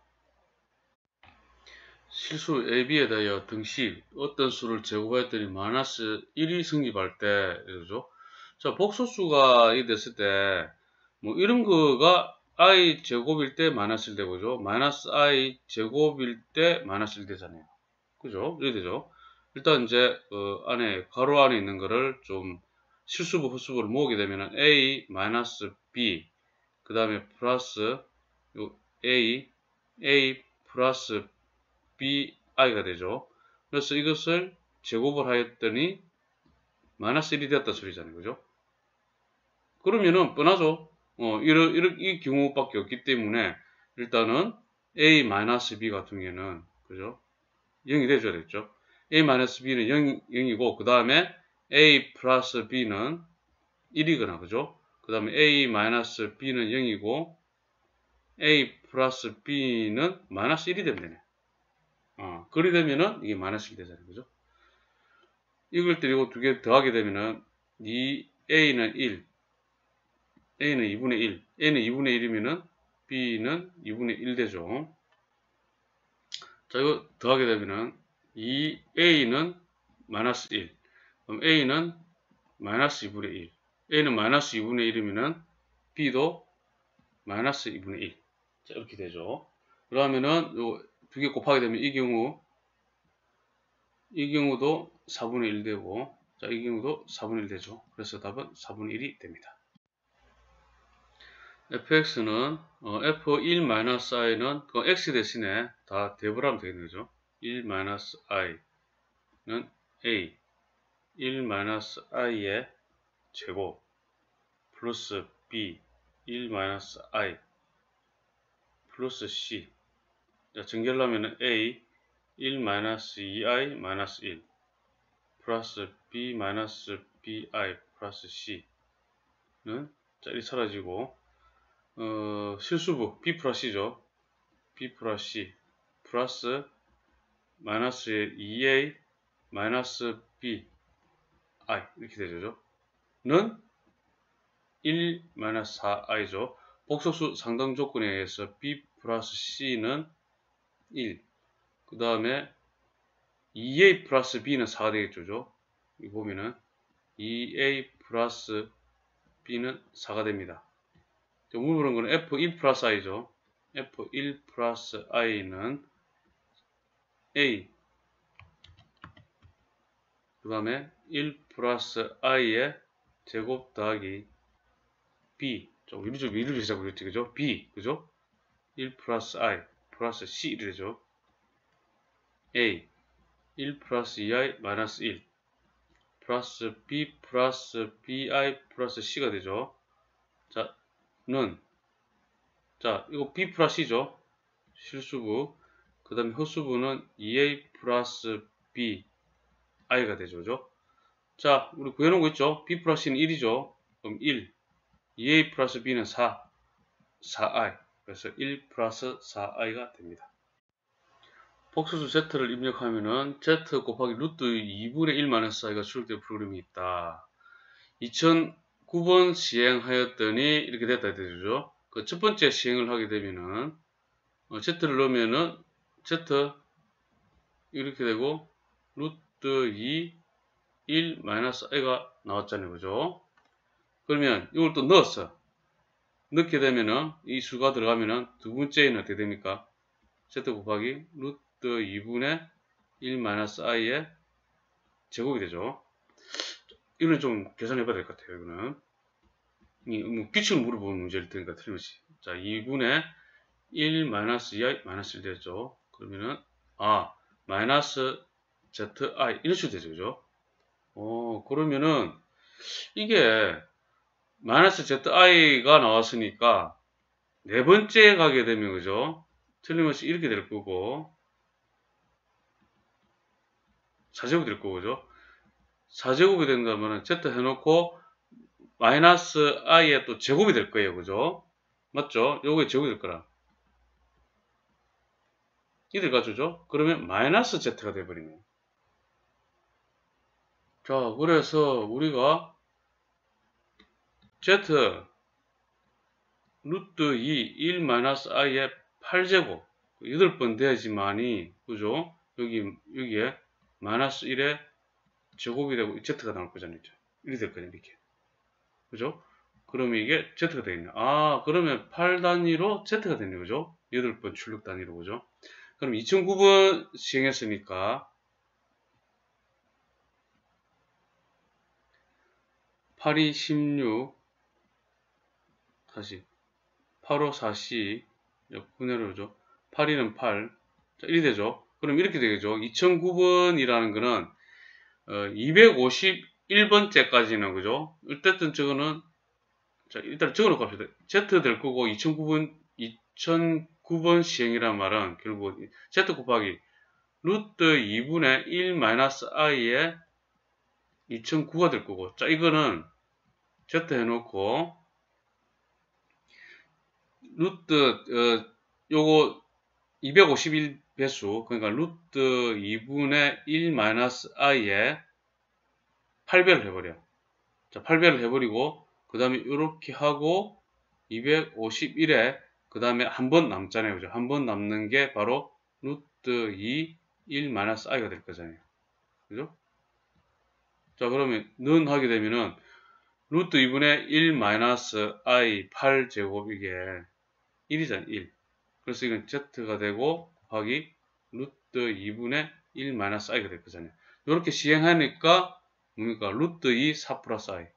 실수 A, B에 대하여 등식 어떤 수를 제곱했더니 마이너스 일이 성립할 때, 그죠? 자, 복소수가 이 됐을 때, 뭐 이런 거가 i 제곱일 때 마이너스 일 되고, 그죠? 마이너스 i 제곱일 때 마이너스 일 되잖아요. 그죠? 이렇게 되죠. 일단 이제 어, 안에 가로 안에 있는 거를 좀 실수부 홀수부를 모으게 되면은 a 마이너스 b, 그 다음에 플러스 요 a a 플러스 bi가 되죠. 그래서 이것을 제곱을 하였더니 마이너스 일이 되었다 소리잖아요. 그죠? 그러면은 뻔하죠. 어, 이런, 이런, 이 경우밖에 없기 때문에 일단은 a 마이너스 b 같은 경우에는, 그죠? 영이 돼줘야 되겠죠. a 마이너스 b는 영, 영이고, 그 다음에 a 플러스 b는 일이거나, 그죠? 그 다음에 a 마이너스 b는 영이고, a 플러스 b는 마이너스 일이 되면 되네. 어, 그리 되면은 이게 마이너스 일 되잖아요. 그죠? 이걸 때리고 두 개 더하게 되면은 이 a는 일, a는 이분의 일, a는 이분의 일이면은 b는 이분의 일 되죠. 자, 이거 더하게 되면은 이 a는 마이너스 일, 그럼 a는 마이너스 이분의 일, a는 마이너스 이분의 일이면은 b도 마이너스 이분의 일. 자, 이렇게 되죠. 그러면은 두 개 곱하게 되면 이 경우 이 경우도 사분의 일 되고, 자, 이 경우도 사분의 일 되죠. 그래서 답은 사분의 일이 됩니다. fx는 어, 에프 일 마이너스 i는 그 x 대신에 다 대입을 하면 되겠는 거죠. 일 마이너스 i는 a, 일 마이너스 i의 제곱 플러스 b, 일 마이너스 i 플러스 c. 자, 정결하면 a, 일 마이너스 이 아이 마이너스 일 플러스 b 마이너스 bi 플러스 c는 자, 이 사라지고, 어, 실수부 b 플러스 c죠. b 플러스 c 플러스 마이너스 이 에이 마이너스 bi 이렇게 되죠. 는 일 마이너스 사 아이죠. 복소수 상당 조건에 의해서 b 플러스 c는 일, 그 다음에 이 에이 플러스 b는 사가 되겠죠. 여기 보면은 이 에이 플러스 b는 사가 됩니다. 물어보는 거는 에프 일 플러스 i죠. 에프 일 플러스 i는 a, 그 다음에 일 플러스 i의 제곱 더하기 b. 좀 이리 좀 이리 시작하고 그랬지, 그죠? b, 그죠? 일 플러스 i 플러스 c 이래죠. a, 일 플러스 이 아이 마이너스 일 플러스 b 플러스 bi 플러스 c가 되죠. 자, 는, 자, 이거 b 플러스 c죠. 실수부. 그 다음에 홀수부는 이 에이 플러스 bi가 되죠. 그죠? 자, 우리 구해놓은 거 있죠? b 플러스 c는 일이죠. 그럼 일, 이 에이 플러스 b는 사, 사 아이. 그래서 일 플러스 사 아이가 됩니다. 복소수 z를 입력하면은 z 곱하기 루트 이분의 일 마이너스 i가 출력될 프로그램이 있다. 이천구 번 시행하였더니 이렇게 됐다 되죠. 그 첫 번째 시행을 하게 되면은 어, z를 넣으면은 z 이렇게 되고 루트 이, 일 마이너스 i가 나왔잖아요. 그죠? 그러면 이걸 또 넣었어. 넣게 되면은 이 수가 들어가면은 두 번째에는 어떻게 됩니까? z 곱하기 루트 이분의 일 마이너스 i의 제곱이 되죠. 이거는 좀 계산해 봐야 될 것 같아요. 이거는 이, 뭐 규칙을 물어보는 문제일 테니까 틀림없이. 자, 이분의 일 마이너스 이 아이 마이너스 일 되죠. 그러면은 아 마이너스 zi 이런 식으로 되죠. 그죠? 어 그러면은 이게 마이너스 zi가 나왔으니까 네 번째 가게 되면, 그죠? 틀림없이 이렇게 될 거고, 사 제곱이 될 거고, 그죠? 사 제곱이 된다면, Z 해놓고, 마이너스 i의 또 제곱이 될 거예요, 그죠? 맞죠? 요게 제곱이 될 거라. 이들 가주죠? 그러면 마이너스 Z가 돼버리네요. 자, 그래서 우리가 Z 루트 이, 일 마이너스 i의 팔 제곱 여덟 번 돼야지만이, 그죠? 여기, 여기에 마이너스 일의 제곱이 되고 Z가 나올 거잖아요. 이렇게 될 거냐, 이렇게. 그죠? 그러면 이게 Z가 되겠네. 아, 그러면 팔 단위로 Z가 되네, 그죠? 여덟 번 출력 단위로, 그죠? 그럼 이천구 번 시행했으니까 팔이 십육, 다시 팔, 오, 사, 시 분해로 오죠. 팔, 이는 팔. 자, 이렇게 되죠. 그럼 이렇게 되겠죠. 이천구 번이라는 거는 어, 이백오십일 번째까지는, 그죠? 어쨌든 저거는, 자, 일단 적어놓고 합시다. Z 될 거고, 이천구 번, 이천구 번 시행이란 말은 결국 Z 곱하기 루트 이분의 일 마이너스 i의 이천구가 될 거고, 자, 이거는 Z 해놓고, 루트, 어, 요거 이백오십일 배수, 그러니까 루트 이분의 일 마이너스 i의 팔 배를 해버려. 자, 팔 배를 해버리고, 그 다음에 이렇게 하고, 이백오십일에, 그 다음에 한 번 남잖아요. 그죠? 한 번 남는 게 바로 루트 이, 일 마이너스 i가 될 거잖아요. 그죠? 자, 그러면 는 하게 되면은, 루트 이분의 일 마이너스 i 팔 제곱 이게 일이잖아요. 일. 그래서 이건 z가 되고, 곱하기 루트 이분의 일 마이너스 i가 될 거잖아요. 이렇게 시행하니까, 뭡니까? 루트 이 사 플러스 i.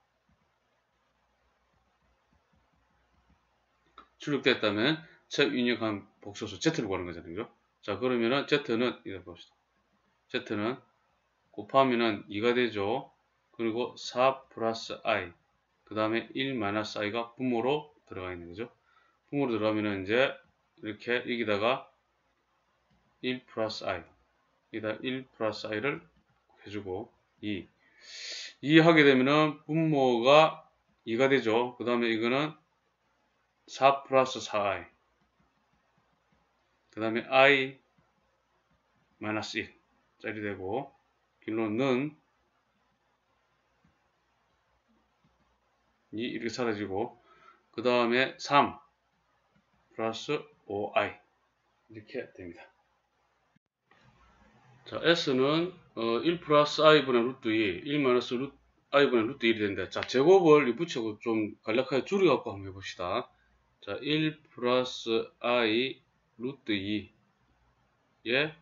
출력됐다면 첫 입력한 복소수 Z를 구하는 거잖아요. 그죠? 자, 그러면은 Z는, 이거 봅시다. Z는 곱하면은 이가 되죠. 그리고 사 플러스 i. 그 다음에 일 마이너스 i가 분모로 들어가 있는 거죠. 분모로 들어가면은 이제 이렇게 여기다가 일 플러스 i. 여기다 일 플러스 i를 해주고 이. 이 하게 되면은 분모가 이가 되죠. 그 다음에 이거는 사 플러스 사 i. 그 다음에 i 마이너스 일 짜리 되고, 길로는 이 이렇게 사라지고, 그 다음에 삼 플러스 오 i 이렇게 됩니다. 자, s는 어, 일 플러스 i분의 루트 이, 일 마이너스 루트 i분의 루트 일이 되는데, 자, 제곱을 붙이고 좀 간략하게 줄여갖고 한번 해봅시다. 자, 일 플러스 i 루트 이의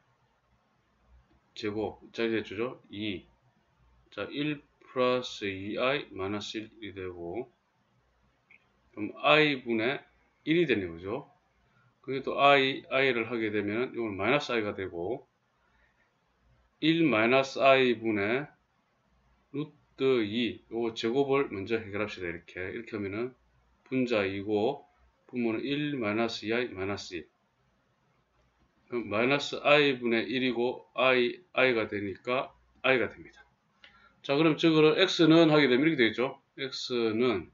제곱 짜리 해주죠. 이. 자, 일 플러스 이 i 마이너스 일이 되고, 그럼 i분의 일이 되는 거죠. 그게 또 i, i를 하게 되면 이건 마이너스 i가 되고, 일 마이너스 i분의 루트 이, 요 제곱을 먼저 해결합시다. 이렇게. 이렇게 하면은 분자 이고, 분모는 일 마이너스 이 i 마이너스 일. 그럼 마이너스 i분의 일이고, i, i가 되니까 i가 됩니다. 자, 그럼 저거를 x는 하게 되면 이렇게 되겠죠. x는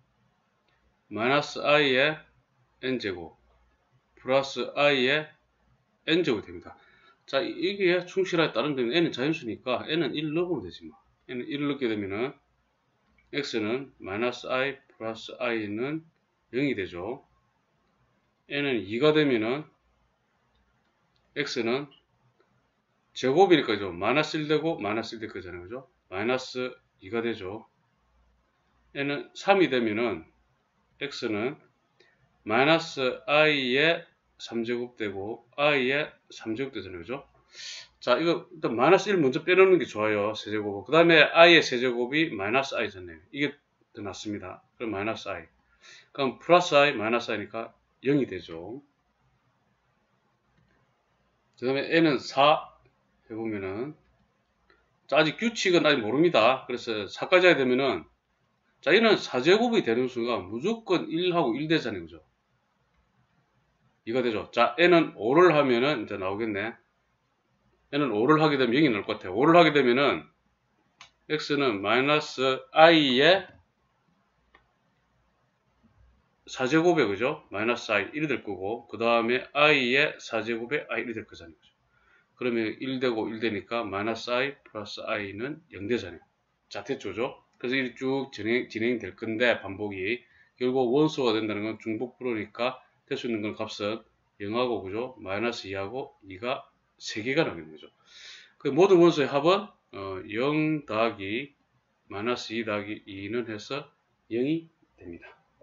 마이너스 i의 n제곱 플러스 i의 n제곱이 됩니다. 자, 이게 충실하게 따른다면 n은 자연수니까 n은 일 넣으면 되지 뭐. n은 일을 넣게 되면은 x는 마이너스 i 플러스 i는 영이 되죠. n은 이가 되면은 x는 제곱이니까죠. 마이너스 일 되고 마이너스 일 될 거잖아요. 그죠? 마이너스 이가 되죠. n은 삼이 되면은 x는 마이너스 i의 삼 제곱 되고 i의 삼 제곱 되잖아요. 그죠? 자, 이거 일단 마이너스 일 먼저 빼놓는 게 좋아요. 세제곱. 그 다음에 i의 세제곱이 마이너스 i잖아요. 이게 더 낫습니다. 그럼 마이너스 i. 그럼 플러스 i, 마이너스 i니까 영이 되죠. 그 다음에 n은 사 해보면은, 자, 아직 규칙은 아직 모릅니다. 그래서 사까지 하게 되면은, 자, 얘는 사 제곱이 되는 순간 무조건 일하고 일 되잖아요. 그죠? 이가 되죠. 자, n은 오를 하면은 이제 나오겠네. n은 오를 하게 되면 영이 나올 것 같아요. 오를 하게 되면은 x는 마이너스 i의 사제곱에 그죠? 마이너스 i 일이 될 거고 그 다음에 i의 사제곱에 i 일이 될 거잖아요. 그러면 일 되고 일 되니까 마이너스 i 플러스 i는 영 되잖아요. 자, 됐죠? 그래서 이렇게 쭉 진행, 진행이 될 건데 반복이 결국 원소가 된다는 건 중복불호니까 될 수 있는 건 값은 영하고 그죠? 마이너스 이하고 이가 세 개가 나오는 거죠. 그 모든 원소의 합은 어, 영 더하기 마이너스 이 더하기 이는 해서 영이 됩니다.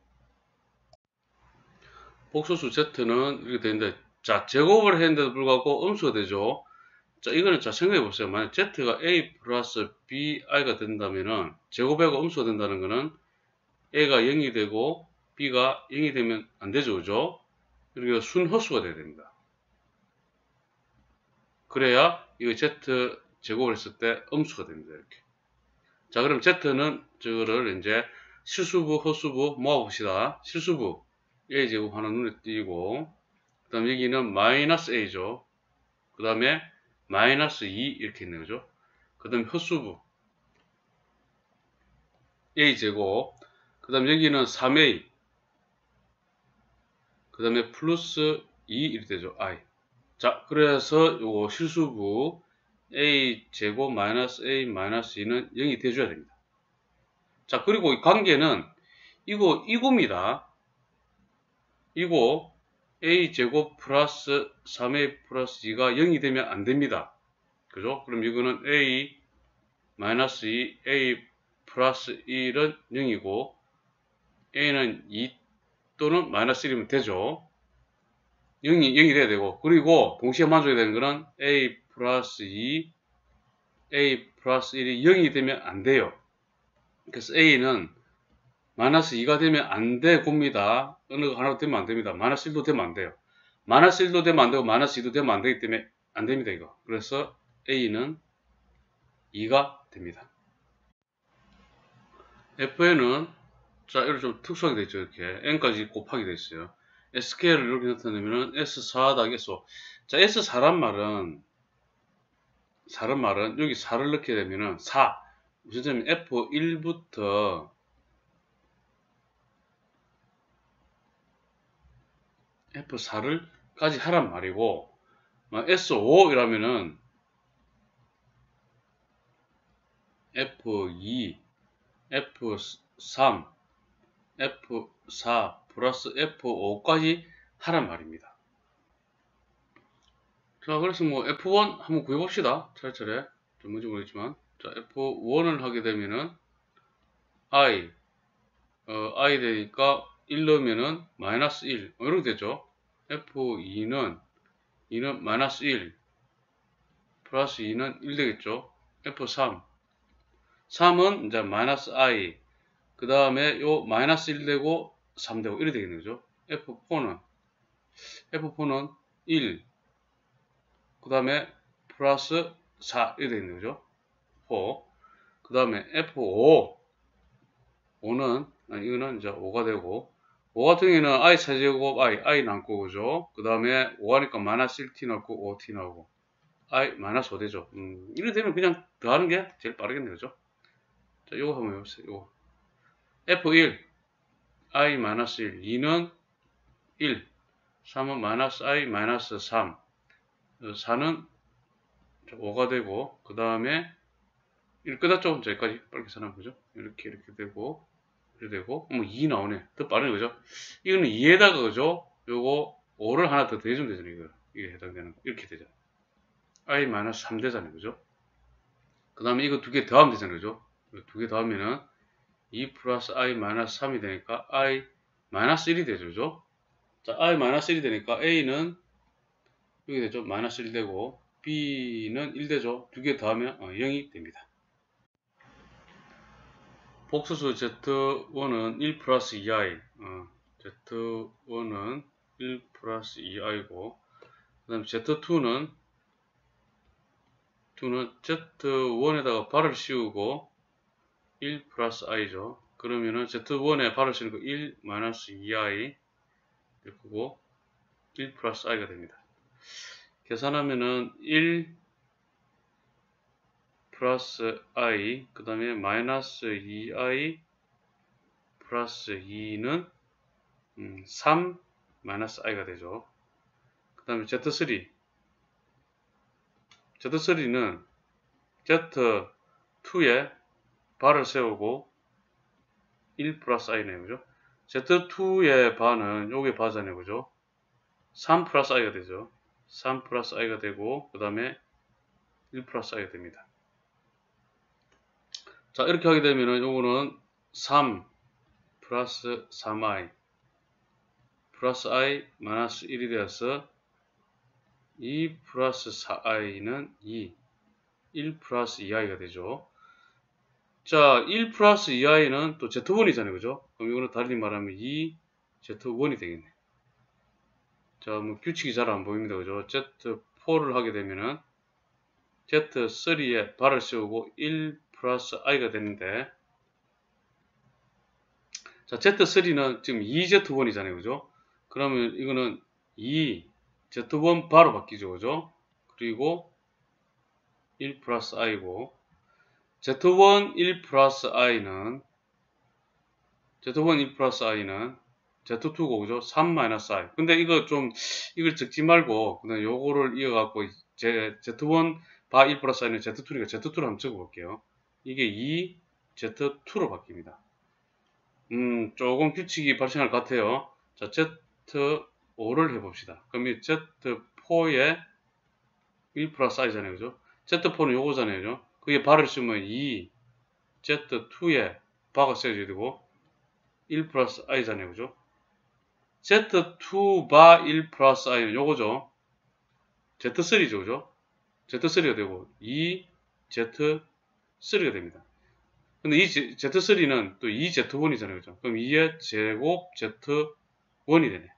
복소수 z는 이렇게 되는데 자, 제곱을 했는데도 불구하고 음수가 되죠. 자, 이거는 자, 생각해 보세요. 만약 z가 a 플러스 bi가 된다면은 제곱하고 음수가 된다는 거는 a가 영이 되고 b가 영이 되면 안 되죠. 그죠? 그리고 순허수가 돼야 됩니다. 그래야 이거 z 제곱을 했을 때 음수가 됩니다. 이렇게. 자, 그럼 z는 저거를 이제 실수부, 허수부 모아봅시다. 실수부 a 제곱 하나 눈에 띄고 그 다음 여기는 마이너스 a죠. 그 다음에 마이너스 이 이렇게 있는 거죠. 그 다음에 허수부 a제곱 그 다음 여기는 삼 a 그 다음에 플러스 이 이렇게 되죠. i. 자, 그래서 요거 실수부 a제곱 마이너스 a 마이너스 이는 영이 돼줘야 됩니다. 자, 그리고 이 관계는 이거 이겁니다. 이거 a제곱 플러스 삼 a 플러스 이가 영이 되면 안 됩니다. 그죠? 그럼 이거는 a 마이너스 이 a 플러스 일은 영이고 a는 이 또는 마이너스 일이면 되죠. 영이, 영이 돼야 되고 그리고 동시에 만족이 되는 거는 a 플러스 이 a 플러스 일이 영이 되면 안 돼요. 그래서 a는 마이너스 이가 되면 안 되고입니다. 어느 하나도 되면 안 됩니다. 마이너스 일도 되면 안 돼요. 마이너스 일도 되면 안 되고 마이너스 이도 되면 안 되기 때문에 안 됩니다. 이거. 그래서 a는 이가 됩니다. 에프엔은 자, 이렇게 좀 특수하게 되어 있죠. 이렇게 n까지 곱하기 되어 있어요. 에스케일을 이렇게 나타내면은 에스 사 더하기 에스 오. 자, 에스 사란 말은 사란 말은 여기 사를 넣게 되면은 사 무슨 점이면 에프 일부터 에프 사를 까지 하란 말이고 에스 오 이라면은 에프 이, 에프 삼, 에프 사 플러스 에프 오까지 하란 말입니다. 자, 그래서 뭐 에프 원 한번 구해봅시다. 차례차례. 좀 뭔지 모르겠지만. 자, 에프 원을 하게 되면은 i, 어, i 되니까 일 넣으면은 마이너스 일. 어, 이렇게 되죠. 에프 이는, 이는 마이너스 일. 플러스 이는 일 되겠죠. 에프 삼. 삼은 이제 마이너스 i. 그 다음에 요 마이너스 일 되고 삼 되고 이렇게 되겠는 거죠. 에프 사는, 에프 사는 일. 그 다음에 플러스 사 이렇게 되겠는 거죠. 사. 그 다음에 에프 오. 오는, 아니, 이거는 이제 오가 되고, 오 같은 경우에는 i 차제곱 i, i 남고, 그죠? 그 다음에 오 하니까 마이너스 일 티 나오고, 오 티 나오고, i 마이너스 오 되죠. 음, 이렇게 되면 그냥 더하는 게 제일 빠르겠네요, 그죠? 자, 요거 한번 해보세요, 요거. 에프 일, i 마이너스 일, 이는 일, 삼은 마이너스 i 마이너스 삼, 사는 오가 되고, 그 다음에 일 끝났죠? 저기까지 빨리 계산하면 그죠? 이렇게 이렇게 되고 이렇게 되고 뭐 이 나오네. 더 빠르네 그죠? 이거는 이에다가 그죠? 요거 오를 하나 더 더해주면 되잖아요. 이거 이게 해당되는 거 이렇게 되잖아요. i 마이너스 삼 되잖아요. 그죠? 그 다음에 이거 두 개 더하면 되잖아요. 그죠? 두 개 더하면은 이 플러스 i 마이너스 삼이 되니까 i 마이너스 일이 되죠. 그죠? 자, i 마이너스 일이 되니까 a는 여기 되죠? 마이너스 일 되고 b는 일 되죠? 두 개 더하면 어, 영이 됩니다. 복수수 지 원은 일 플러스 이 아이, 어, 지 원은 일 플러스 이 아이고, 그 다음에 지 투는, 이는 지 원에다가 발을 씌우고, 일 플러스 i죠. 그러면은 지 원에 발을 씌우는 거 일 마이너스 이 아이, 될 거고, 일 플러스 i가 됩니다. 계산하면은 일 플러스 i, 그 다음에 마이너스 이 아이 플러스 이는 음, 삼 마이너스 i가 되죠. 그 다음에 제트 쓰리. 제트 쓰리는 제트 투에 바를 세우고 일 플러스 i네요. 그죠? 제트 투의 바는 요게 바잖아요. 그죠? 삼 플러스 i가 되죠. 삼 플러스 i가 되고, 그 다음에 일 플러스 i가 됩니다. 자, 이렇게 하게 되면은 요거는 삼 플러스 삼 아이 플러스 i 마이너스 일이 되어서 이 플러스 사 아이는 이, 일 플러스 이 아이가 되죠. 자, 일 플러스 이 아이는 또 제트 원이잖아요. 그죠? 그럼 이거는 달리 말하면 이 제트 원이 되겠네. 자, 뭐 규칙이 잘 안 보입니다. 그죠? 제트 포를 하게 되면은 제트 쓰리에 바를 씌우고 일 플러스 i가 되는데, 자, 제트 쓰리는 지금 이 제트 원이잖아요. 그죠? 그러면 이거는 이 제트 원 바로 바뀌죠. 그죠? 그리고 일 플러스 i고, 제트 원 일 플러스 i는, 제트 원 일 플러스 i는 제트 투고, 그죠? 삼 마이너스 i. 근데 이거 좀, 이걸 적지 말고, 그냥 요거를 이어갖고, 제, 제트 원 바 일 플러스 i는 제트 투니까 제트 투로 한번 적어볼게요. 이게 이 제트 투로 바뀝니다. 음, 조금 규칙이 발생할 것 같아요. 자, 제트 오를 해봅시다. 그럼 이 제트 포에 일 플러스 i잖아요. 그죠? 제트 포는 요거잖아요. 그죠? 그게 바를 씌우면 이 제트 투에 바가 세워져야 되고, 일 플러스 i잖아요. 그죠? 제트 투 바 일 플러스 i는 요거죠. 제트 쓰리죠. 그죠? 제트 쓰리가 되고, 이 제트 쓰리가 됩니다. 근데 이 제트 쓰리는 또 이 제트 원이잖아요. 그죠? 그럼 이의 제곱 제트 원이 되네.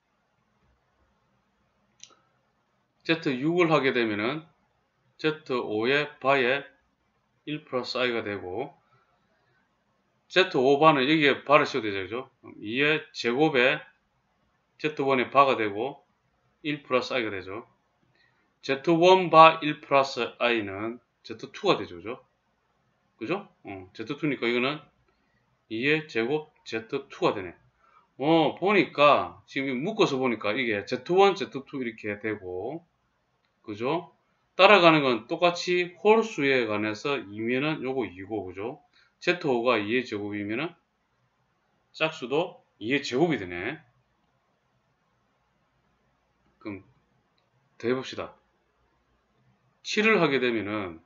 제트 육을 하게 되면은 제트 오의 바에 일 플러스 i가 되고, 제트 오 바는 여기에 바를 씌워야 되죠. 그죠? 이의 제곱에 제트 원의 바가 되고 일 플러스 i가 되죠. 제트 원 바 일 플러스 i는 제트 투가 되죠. 그죠? 그죠? 어, 제트 투니까 이거는 이의 제곱 제트 투가 되네. 어, 보니까, 지금 묶어서 보니까 이게 제트 원, 제트 투 이렇게 되고, 그죠? 따라가는 건 똑같이 홀수에 관해서 이면은 요거 이고, 그죠? 제트 오가 이의 제곱이면은 짝수도 이의 제곱이 되네. 그럼 더 해봅시다. 칠을 하게 되면은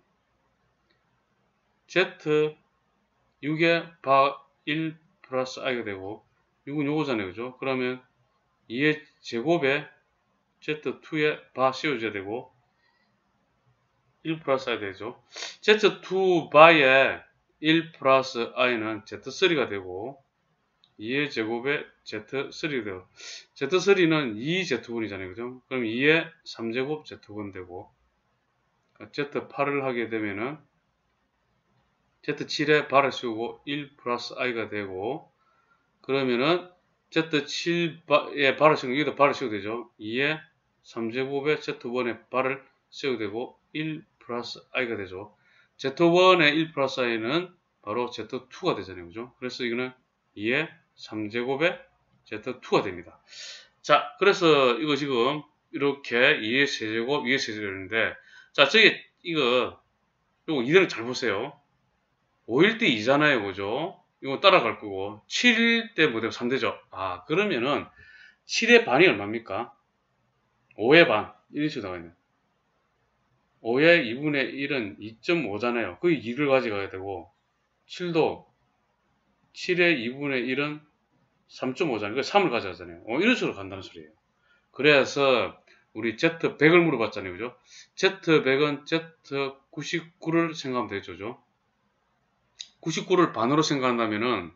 제트 육의 바 일 플러스 i가 되고, 육은 요거잖아요. 그죠? 그러면 이의 제곱에 제트 투에 바 씌워줘야 되고, 일 플러스 i 되죠. 제트 투 바에 일 플러스 i는 제트 쓰리가 되고, 이의 제곱에 제트 쓰리가 되고, 제트 쓰리는 이 제트 원이잖아요. 그죠? 그럼 이의 삼 제곱 제트 원 되고, 제트 팔을 하게 되면은 제트 칠에 바를 씌우고 일 플러스 i가 되고, 그러면은 제트 칠에 바를 씌우고, 여기도 바를 씌우게 되죠. 이의 삼 제곱에 제트 원에 바를 씌우게 되고, 일 플러스 i가 되죠. 제트 원의 일 플러스 i는 바로 제트 투가 되잖아요. 그죠? 그래서 이거는 이의 삼 제곱에 제트 투가 됩니다. 자, 그래서 이거 지금 이렇게 이의 세제곱, 이의 세제곱인데, 자, 저기 이거, 이거 이대로 잘 보세요. 오일 때 이잖아요. 그죠? 이거 따라갈 거고, 칠일 때 뭐 되고 삼 되죠? 아, 그러면은 칠의 반이 얼마입니까? 오의 반. 이런 식으로 나와 있네. 오의 이분의 일은 이 점 오잖아요. 그 이를 가져가야 되고, 칠도 칠의 이분의 일은 삼 점 오잖아요. 그 삼을 가져가잖아요. 어, 이런 식으로 간다는 소리예요. 그래서 우리 제트 백을 물어봤잖아요. 그죠? 제트 백은 제트 구십구를 생각하면 되죠. 구십구를 반으로 생각한다면은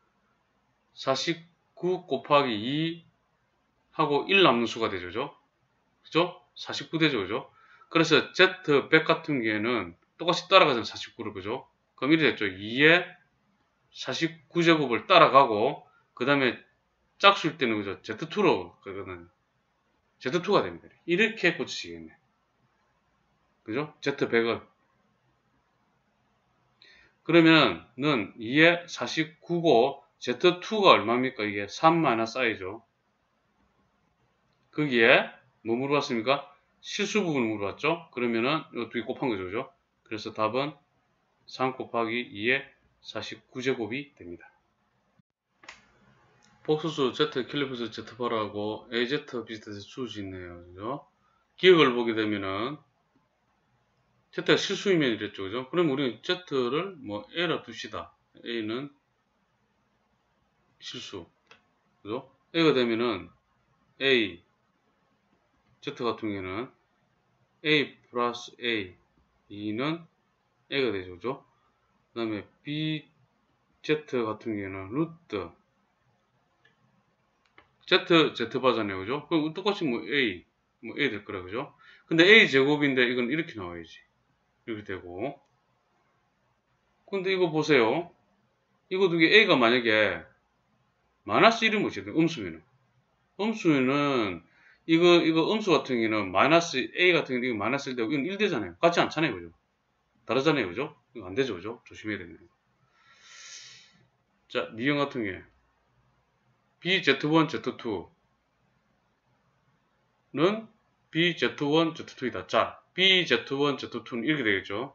사십구 곱하기 이 하고 일 남는 수가 되죠. 그죠? 사십구 되죠. 그죠? 그래서 제트 백 같은 경우에는 똑같이 따라가잖아요. 사십구를. 그죠? 그럼 이래 됐죠. 이에 사십구 제곱을 따라가고, 그 다음에 짝수일 때는 그죠? 제트 투로 가거든요. 제트 투가 됩니다. 이렇게 고치시겠네. 그죠? 제트 백을. 그러면은 이에 사십구고 제트 투가 얼마입니까? 이게 삼 마이너스 i죠. 거기에 뭐 물어봤습니까? 실수 부분을 물어봤죠? 그러면은 이 두 개 곱한 거죠. 그죠? 그래서 답은 삼 곱하기 이의 사십구 제곱이 됩니다. 복수수 Z 킬리프스 Z바라고 에이지 비슷해서 수지 있네요. 그죠? 기억을 보게 되면은 Z가 실수이면 이랬죠. 그죠? 그럼 우리는 Z를 뭐 A라 둡시다. A는 실수. 그죠? A가 되면은 A, Z 같은 경우에는 A 플러스 A, 이는 A가 되죠. 그죠? 그 다음에 B, Z 같은 경우에는 루트 Z, Z바잖아요. 그죠? 그럼 똑같이 뭐 A, 뭐 A 될 거라. 그죠? 근데 A 제곱인데 이건 이렇게 나와야지. 이렇게 되고. 근데 이거 보세요. 이거 두 개 A가 만약에 마이너스 일이 뭐지? 음수면은. 음수면은 이거, 이거 음수 같은 경우는 마이너스 A 같은 경우는 이거 마이너스 일 되고 이건 일 되잖아요. 같지 않잖아요. 그죠? 다르잖아요. 그죠? 이거 안 되죠. 그죠? 조심해야 됩니다. 자, 니형 같은 경우에 비 제트 원, 제트 투는 비 제트 원, 제트 투이다. 자, 비 제트 원, 제트 투는 이렇게 되겠죠.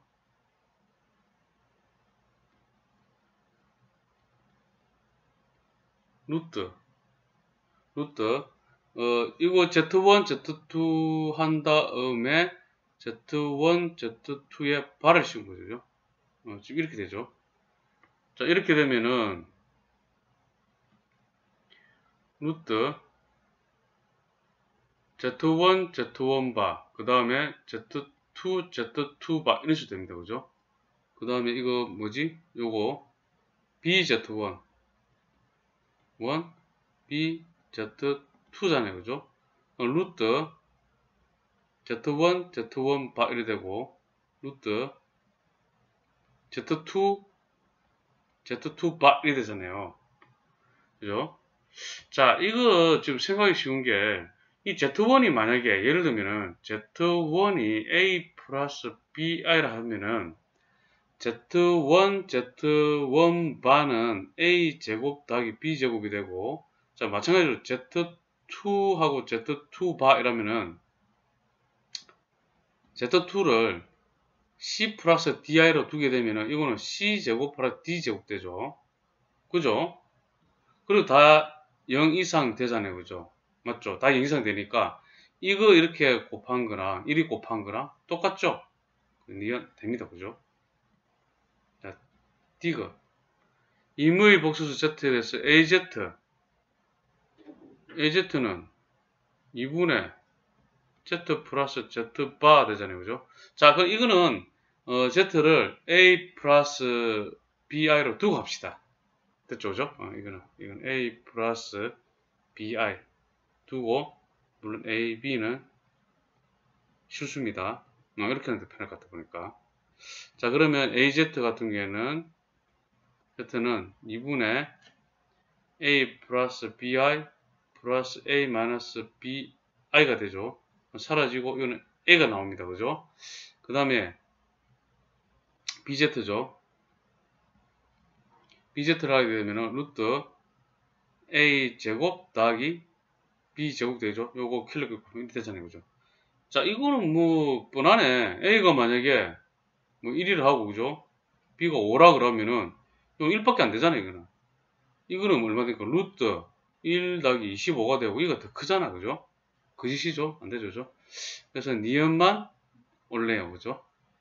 루트, 루트, 어, 이거 제트 원, 제트 투 한 다음에 제트 원, 제트 투에 발을 씌운 거죠. 어, 지금 이렇게 되죠. 자, 이렇게 되면은, 루트, 제트 원, 제트 원 바, 그 다음에 제트 투, 제트 투 바, 이런 식으로 됩니다. 그죠? 그 다음에 이거 뭐지? 요거, 비 제트 원, 일, 비 제트 투잖아요. 그죠? 어, 루트, 제트 원, 제트 원 바, 이래 되고, 루트, 제트 투, 제트 투 바, 이래 되잖아요. 그죠? 자, 이거 지금 생각이 쉬운 게, 이 제트 원이 만약에, 예를 들면은, 제트 원이 A 플러스 비아이라 하면은, 제트 원, 제트 원 바는 A 제곱 더하기 B 제곱이 되고, 자, 마찬가지로 제트 투하고 제트 투 바 이라면은, 제트 투를 C 플러스 디아이로 두게 되면은, 이거는 C 제곱 플러스 D 제곱 되죠. 그죠? 그리고 다 영 이상 되잖아요. 그죠? 맞죠? 다 영 이상 되니까 이거 이렇게 곱한 거랑 일이 곱한 거랑 똑같죠? 니은 됩니다. 그죠? 자, 디귿. 임의 복수수 Z에 대해서 에이지 에이지는 이분의 Z 플러스 Z 바 되잖아요. 그죠? 자, 그럼 이거는 어, Z를 A 플러스 비아이로 두고 합시다. 됐죠? 그죠? 어, 이거는, 이건 A 플러스 비아이 두고, 물론 A, B는 실수입니다. 어, 이렇게 하는 게 편할 것 같아 보니까. 자, 그러면 에이지 같은 경우에는, Z는 이분의 A 플러스 비아이 플러스 A 마이너스 비아이가 되죠. 사라지고, 이거는 A가 나옵니다. 그죠? 그 다음에 비제트죠. 비제트를 하게 되면은, 루트 A 제곱 더하기 B 제곱 되죠. 요거 킬로그 이렇게 되잖아요. 그죠? 자, 이거는 뭐, 뻔하네. A가 만약에 뭐 일을 하고, 그죠? B가 오라 그러면은, 이거 일밖에 안 되잖아요. 이거는. 이거는 얼마 되니까, 루트 일 더하기 이십오가 되고, 이거 더 크잖아. 그죠? 그 짓이죠? 안 되죠. 그죠? 그래서 니은만 올래요. 그죠?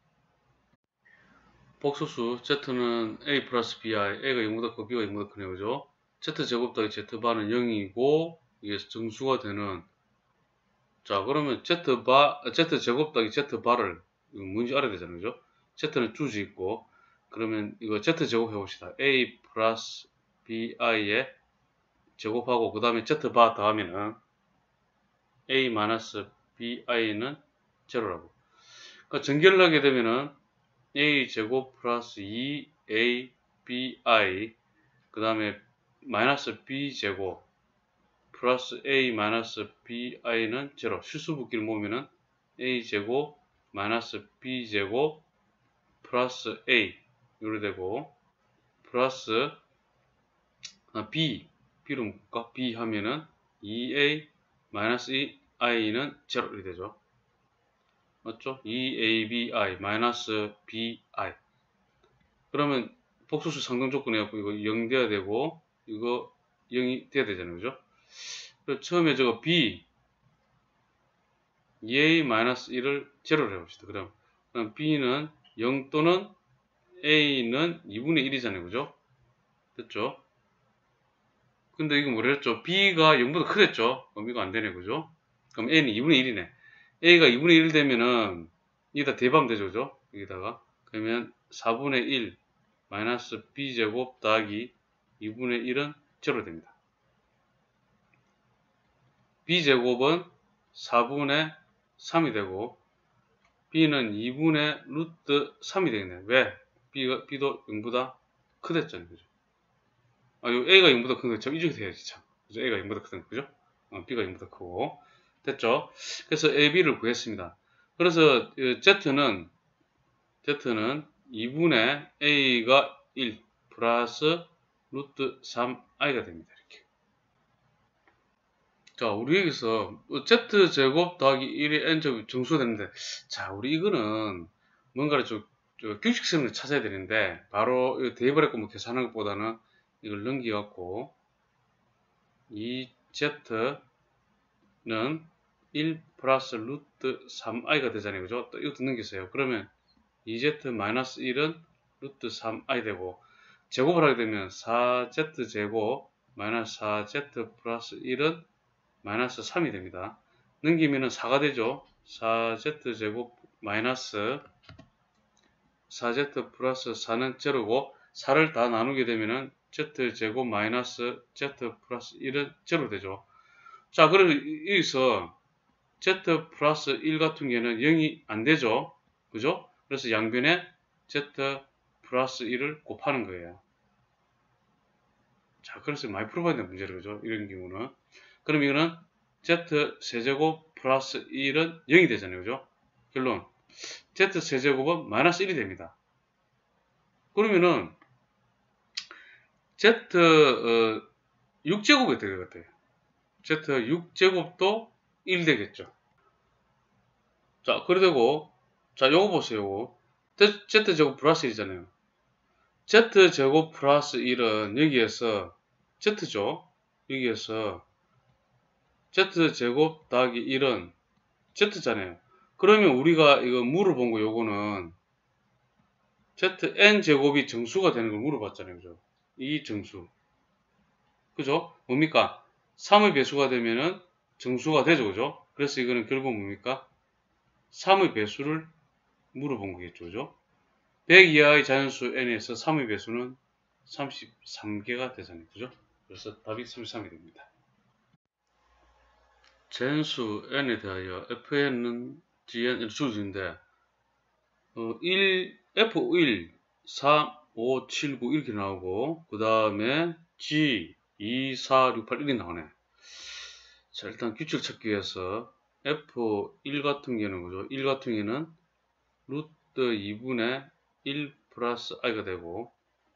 복소수 Z는 A 플러스 BI, A가 영보다 크고 B가 영보다 크네요. 그죠? Z제곱 더하기 Z바는 영이고, 이게 정수가 되는, 자, 그러면 Z바, Z제곱 더하기 Z바를, 이거 뭔지 알아야 되잖아요. 그죠? Z는 주지 있고, 그러면 이거 Z제곱 해봅시다. A 플러스 Bi에 제곱하고, 그 다음에 Z바 더하면은, A 마이너스 Bi는 제로라고. 그러니까 전개를 하게 되면은, A 제곱 플러스 이 에이 비 아이, 그 다음에 마이너스 B 제곱 플러스 a 마이너스 bi는 제로. 실수분기를 모으면은 a제곱 마이너스 b제곱 플러스 a 이렇게 되고 플러스 아, b b로 묶을까? b 하면은 이 에이 마이너스 이 아이는 제로 이렇게 되죠. 맞죠? 이 에이 비 아이 마이너스 비 아이. 그러면 복소수 상등 조건이 갖고 이거 영 돼야 되고 이거 영이 돼야 되잖아요. 그죠? 그래서 처음에 저거 b 이 에이 마이너스 일을 제로로 해봅시다. 그럼, 그럼 b는 영 또는 a는 이분의 일이잖아요. 그죠? 됐죠? 근데 이거 뭐랬죠? b가 영보다 크겠죠? 그럼 이거 안 되네. 그죠? 그럼 a는 이분의 일이네. a가 이분의 일 되면은 여기다 대입하면 되죠. 그죠? 여기다가. 그러면 사분의 일 마이너스 b제곱 더하기 이분의 일은 제로 됩니다. b제곱은 사분의 삼이 되고 b는 이분의 루트 삼이 되겠네. 왜? b가, b도 영보다 크댔잖아요. 그죠? 아, 요 a가 영보다 큰 거 참 이쪽에 돼야지 참. 그죠? a가 영보다 크던 거. 그죠? 어, b가 영보다 크고. 됐죠? 그래서 a, b를 구했습니다. 그래서 z는 z는 이분의 a가 일 플러스 루트 삼 아이가 됩니다. 이렇게. 자, 우리 여기서 z제곱 더하기 일이 n제곱 정수가 되는데, 자, 우리 이거는 뭔가를 좀 규칙성을 찾아야 되는데, 바로 대입을 했고 뭐 계산하는 것보다는 이걸 넘겨갖고 이 z는 일 플러스 루트 삼 아이가 되잖아요. 그죠? 또 이것도 넘기세요. 그러면 이 제트 마이너스 일은 루트 삼 아이 되고, 제곱을 하게 되면 사 제트 제곱 마이너스 사 제트 플러스 일은 마이너스 삼이 됩니다. 넘기면은 사가 되죠. 사 제트 제곱 마이너스 사 제트 플러스 사는 제로고, 사를 다 나누게 되면은 z 제곱 마이너스 z 플러스 일은 제로 되죠. 자, 그럼 여기서 z 플러스 일 같은 경우에는 영이 안 되죠. 그죠? 그래서 양변에 z 플러스 일을 곱하는 거예요. 자, 그래서 많이 풀어봐야 되는 문제를, 그죠? 이런 경우는. 그럼 이거는 z 세제곱 플러스 일은 영이 되잖아요. 그죠? 결론. z 세제곱은 마이너스 일이 됩니다. 그러면은 z 어, 육 제곱이 될 것 같아요. z 육 제곱도 일 되겠죠. 자, 그래 되고, 자, 요거 보세요. 요거. z제곱 플러스 일이잖아요. z제곱 플러스 일은 여기에서 z죠. 여기에서 z제곱 더하기 일은 z잖아요. 그러면 우리가 이거 물어본 거 요거는 zn제곱이 정수가 되는 걸 물어봤잖아요. 그죠? 이 정수. 그죠? 뭡니까? 삼의 배수가 되면은 정수가 되죠. 그죠? 그래서 이거는 결국 뭡니까? 삼의 배수를 물어본 거겠죠. 그죠? 백 이하의 자연수 n에서 삼의 배수는 삼십삼 개가 되잖아요. 그죠? 그래서 답이 삼십삼이 됩니다. 자연수 n에 대하여 fn은 gn 이렇게 주어지는데 어, 일, 에프 일, 삼, 오, 칠, 구 이렇게 나오고 그 다음에 g, 이, 사, 육, 팔 이렇게 나오네. 자, 일단 규칙을 찾기 위해서 에프 일 같은 경우는 그죠? 일 같은 경우는 루트 이분의 일 플러스 i가 되고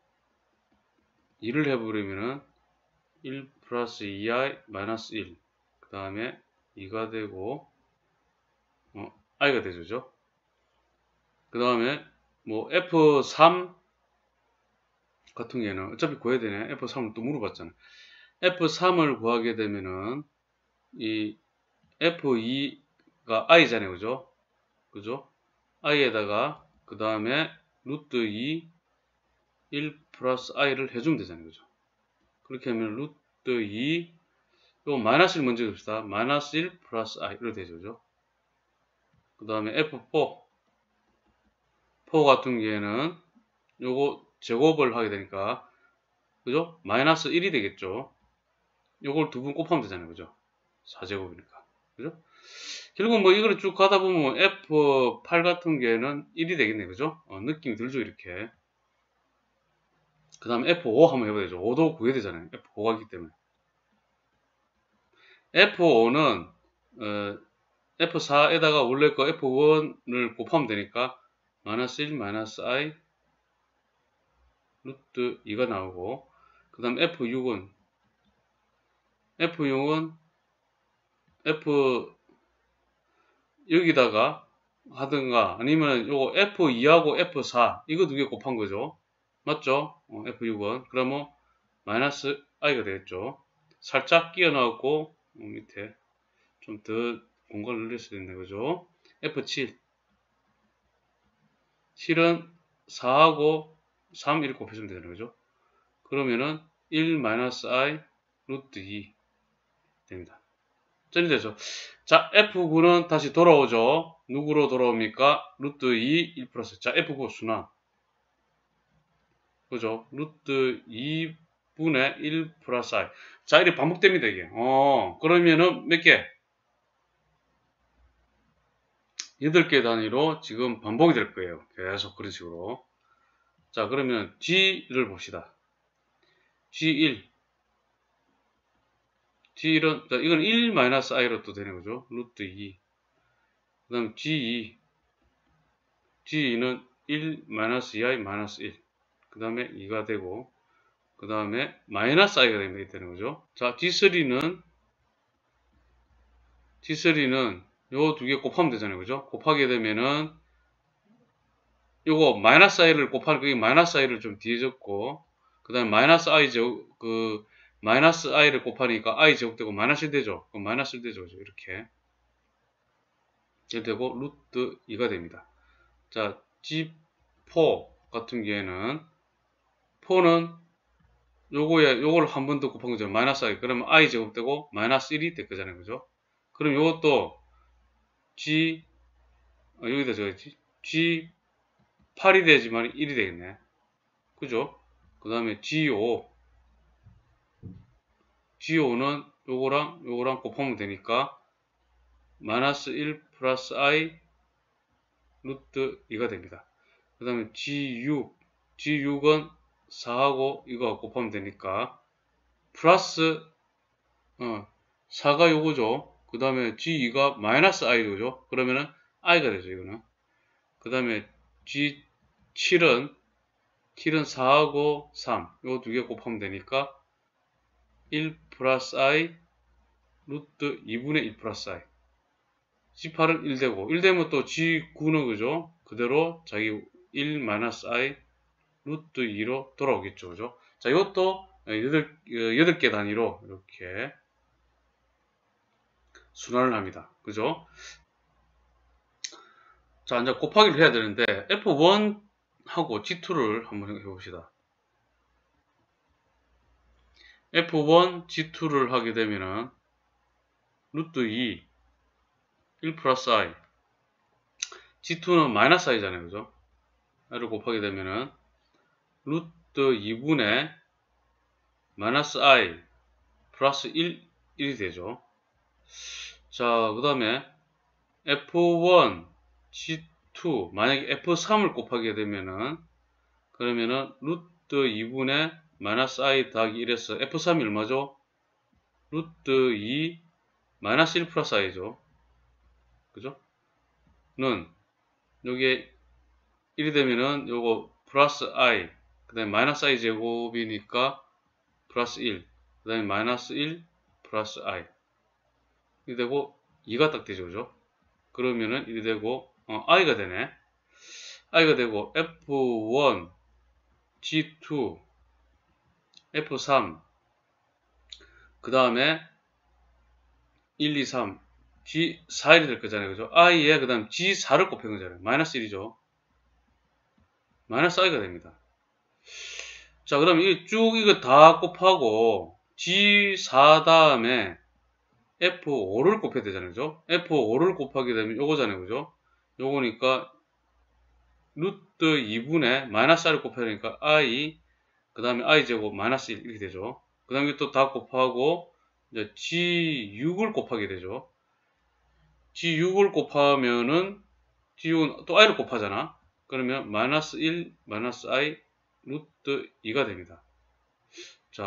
이를 해버리면은 일 플러스 이 아이 마이너스 일 그 다음에 이가 되고 어, i가 되죠. 그 다음에 뭐 에프 삼 같은 경우에는 어차피 구해야 되네. 에프 삼을 또 물어봤잖아. 에프 삼을 구하게 되면은 이 에프 이가 i잖아요. 그죠? 그죠? i에다가 그 다음에 루트 이 일 플러스 i를 해주면 되잖아요. 그죠? 그렇게 하면 루트 이 요 마이너스를 먼저 줍시다. 마이너스 일 플러스 i 이렇게 되죠. 그죠? 그 다음에 에프 사 사 같은 경우에는 요거 제곱을 하게 되니까 그죠? 마이너스 일이 되겠죠. 요걸 두 번 곱하면 되잖아요. 그죠? 사 제곱이니까. 그죠? 결국 뭐 이거를 쭉 가다 보면 에프 팔 같은 경우에는 일이 되겠네. 그죠? 어, 느낌이 들죠. 이렇게. 그 다음에 에프 오 한번 해봐야 되죠. 오도 구해야 되잖아요. 에프 오가 있기 때문에. 에프 오는 어, 에프 사에다가 원래 거 에프 원을 곱하면 되니까 마이너스 일 마이너스 i 루트 이가 나오고, 그 다음 에프 육은 에프 육은 F 여기다가 하든가 아니면 요거 에프 이하고 에프 사 이거 두 개 곱한 거죠. 맞죠? 어, 에프 육은 그러면 마이너스 i가 되겠죠. 살짝 끼워 넣었고 어, 밑에 좀 더 공간을 늘릴 수 있네, 그죠? 에프 칠 칠은 사하고 삼 이렇게 곱해주면 되잖아요, 그죠? 그러면은 일 마이너스 i 루트 이 됩니다. 정리되죠? 자, 에프 구는 다시 돌아오죠. 누구로 돌아옵니까? 루트 이, 일 플러스. 자, 에프 구 순환. 그죠? 루트 이분의 일 플러스 i. 자, 이렇게 반복됩니다, 이게. 어, 그러면은 몇 개? 여덟 개 단위로 지금 반복이 될 거예요. 계속 그런 식으로. 자, 그러면 G를 봅시다. 지 일. 지 일은, 자, 이건 일 마이너스 i로 또 되는 거죠. 루트 이. 그 다음 지 이. 지 이는 일 마이너스 이 i 마이너스 일. 그 다음에 이가 되고, 그 다음에 마이너스 i가 됩니다. 되는 거죠. 자, 지 쓰리는, 지 쓰리는 요 두 개 곱하면 되잖아요. 그죠? 곱하게 되면은, 요거 마이너스 i를 곱하는 그게 마이너스 i를 좀 뒤에 적고, 그 다음에 마이너스 i 제곱, 그, 마이너스 i를 곱하니까 i 제곱되고 마이너스 일 되죠. 그럼 마이너스 일 되죠. 이렇게. 이렇게 되고, 루트 이가 됩니다. 자, 지 사 같은 경우에는, 사는 요거에, 요걸 한 번 더 곱한 거죠. 마이너스 i. 그러면 i 제곱되고 마이너스 일이 될 거잖아요. 그죠? 그럼 요것도 G, 어, 여기다 적었지. 지 팔이 되지만 일이 되겠네. 그죠? 그 다음에 지 오. 지 오는 요거랑 요거랑 곱하면 되니까 마이너스 일 플러스 i 루트 이가 됩니다. 그 다음에 지 육. 지 육은 사하고 이거 곱하면 되니까 플러스 어, 사가 요거죠. 그 다음에 지 이가 마이너스 i죠. 그러면은 i가 되죠, 이거는. 그 다음에 지 칠은, 칠은 사하고 삼, 요 두 개 곱하면 되니까 일 플러스 i 루트 이분의 일 플러스 i. 지 팔은 일 되고, 일 되면 또 지 구는 그죠? 그대로 자기 일 마이너스 i 루트 이로 돌아오겠죠, 그죠? 자, 이것도 여덟 개 단위로 이렇게 순환을 합니다. 그죠? 자, 이제 곱하기를 해야 되는데 에프 원하고 지 투를 한번 해봅시다. 에프 원, 지 투를 하게 되면은 루트 이, 일 플러스 i. 지 투는 마이너스 i잖아요, 그죠? i를 곱하게 되면은 루트 이분의 마이너스 i 플러스 일, 일이 되죠. 자, 그 다음에 에프 원, 지 투, 만약에 에프 삼을 곱하게 되면은, 그러면은, 루트 이분의 마이너스 i 더하기 일에서 에프 삼이 얼마죠? 루트 이, 마이너스 일 플러스 i죠. 그죠? 는, 요게 일이 되면은, 요거 플러스 i, 그 다음에 마이너스 i 제곱이니까, 플러스 일, 그 다음에 마이너스 일, 플러스 i. 이 되고, 이가 딱 되죠, 그죠? 그러면은, 이리 되고, 어, i가 되네. i가 되고, 에프 원, 지 투, 에프 삼, 그 다음에 일, 이, 삼, 지 사, 일이 될 거잖아요. 그죠? i에 그 다음 지 사를 곱한 거잖아요. 마이너스 일이죠. 마이너스 i가 됩니다. 자, 그 다음에 이 쭉 이거 다 곱하고 지 사 다음에 에프 오를 곱해야 되잖아요. 그죠? 에프 오를 곱하게 되면 요거잖아요. 그죠? 요거니까 루트 이분의 마이너스 i를 곱해야 되니까 i, 그 다음에 i 제곱 마이너스 일 이렇게 되죠. 그 다음에 또 다 곱하고 이제 지 육을 곱하게 되죠. 지 육을 곱하면은 지 육은 또 i를 곱하잖아. 그러면 마이너스 일 마이너스 i 루트 이가 됩니다. 자,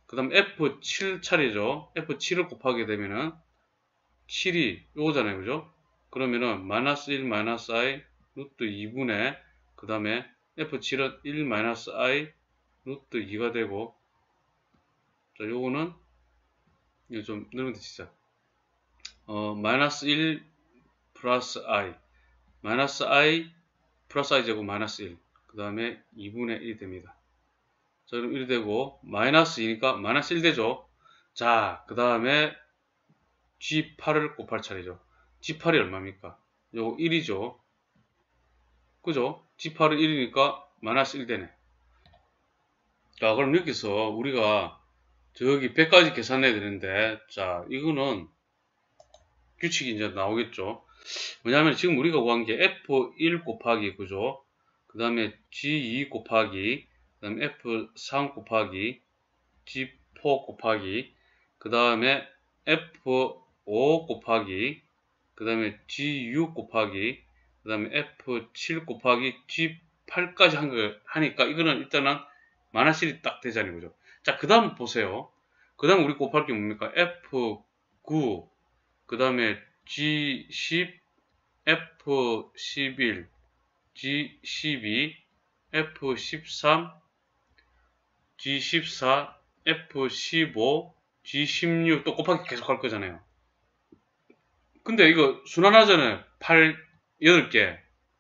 그 다음 에프 칠 차례죠. 에프 칠을 곱하게 되면은 칠이 요거잖아요. 그죠? 그러면은 마이너스 일 마이너스 i 루트 이분의 그 다음에 에프 칠은 일 마이너스 i 루트 이가 되고, 자 요거는 이거 좀 넣으면 돼 진짜. 어 마이너스 일 플러스 i 마이너스 i 플러스 i 제곱 마이너스 일 그 다음에 이분의 일이 됩니다. 자 그럼 일 되고 마이너스 이니까 마이너스 일 되죠. 자 그 다음에 지 팔을 곱할 차례죠. 지 팔이 얼마입니까? 요거 일이죠. 그죠? 지 팔은 일이니까 마이너스 일 되네. 자 그럼 여기서 우리가 저기 백까지 계산해야 되는데, 자 이거는 규칙이 이제 나오겠죠. 왜냐하면 지금 우리가 구한 게 에프 일 곱하기, 그죠? 그 다음에 지 이 곱하기, 그 다음에 에프 삼 곱하기, 지 사 곱하기, 그 다음에 에프 오 곱하기, 그 다음에 지 육 곱하기, 그 다음에 에프 칠 곱하기 지 팔까지 한 거 하니까 이거는 일단은 마이너스 일이 딱 되잖아요. 그죠? 자, 그 다음 보세요. 그 다음 우리 곱할 게 뭡니까? 에프 구, 그 다음에 지 십, 에프 십일, 지 십이, 에프 십삼, 지 십사, 에프 십오, 지 십육 또 곱하기 계속 할 거잖아요. 근데 이거 순환하잖아요. 팔, 여덟 개.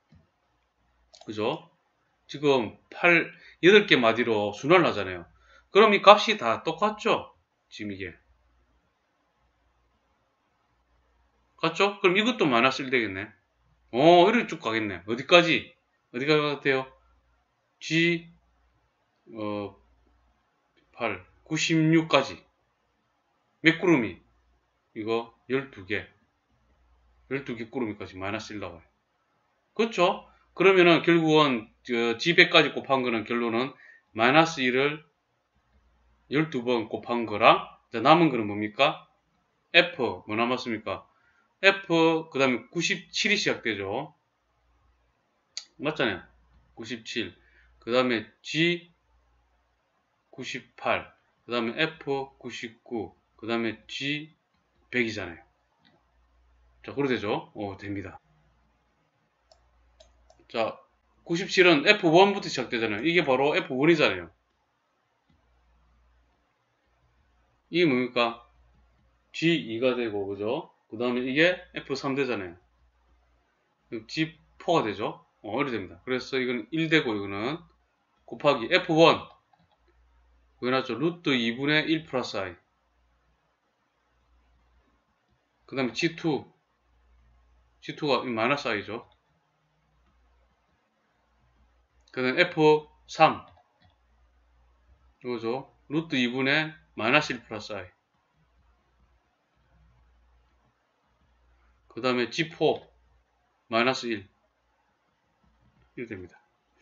그죠? 지금 팔, 여덟 개 마디로 순환을 하잖아요. 그럼 이 값이 다 똑같죠? 지금 이게. 같죠? 그럼 이것도 마이너스 일 되겠네. 어, 이렇게 쭉 가겠네. 어디까지? 어디까지 같아요? G, 어, 팔, 구십육까지. 몇 구름이? 이거 열두 개. 열두 개 구름이까지 마이너스 일 나와요. 그렇죠? 그러면은 결국은 저 지 백까지 곱한 거는 결론은 마이너스 일을 열두 번 곱한 거랑, 자, 남은 거는 뭡니까? F, 뭐 남았습니까? F, 그 다음에 구십칠이 시작되죠. 맞잖아요. 구십칠. 그 다음에 G, 구십팔. 그 다음에 F, 구십구. 그 다음에 G, 백이잖아요. 자, 그래 되죠? 어, 됩니다. 자, 구십칠은 에프 원부터 시작되잖아요. 이게 바로 에프 원이잖아요. 이게 뭡니까? 지 이가 되고, 그죠? 그 다음에 이게 에프 삼 되잖아요. 지 사가 되죠? 어, 이렇게 됩니다. 그래서 이건 일 되고, 이거는 곱하기 에프 원. 왜 나왔죠? 루트 이분의 일 플러스 i. 그 다음에 지 투. 지 투가 마이너스 i죠. 그 다음에 에프 삼. 이거죠. 루트 이분의 마이너스 일 플러스 i. 그 다음에 지 사. 마이너스 일. 이렇게 됩니다.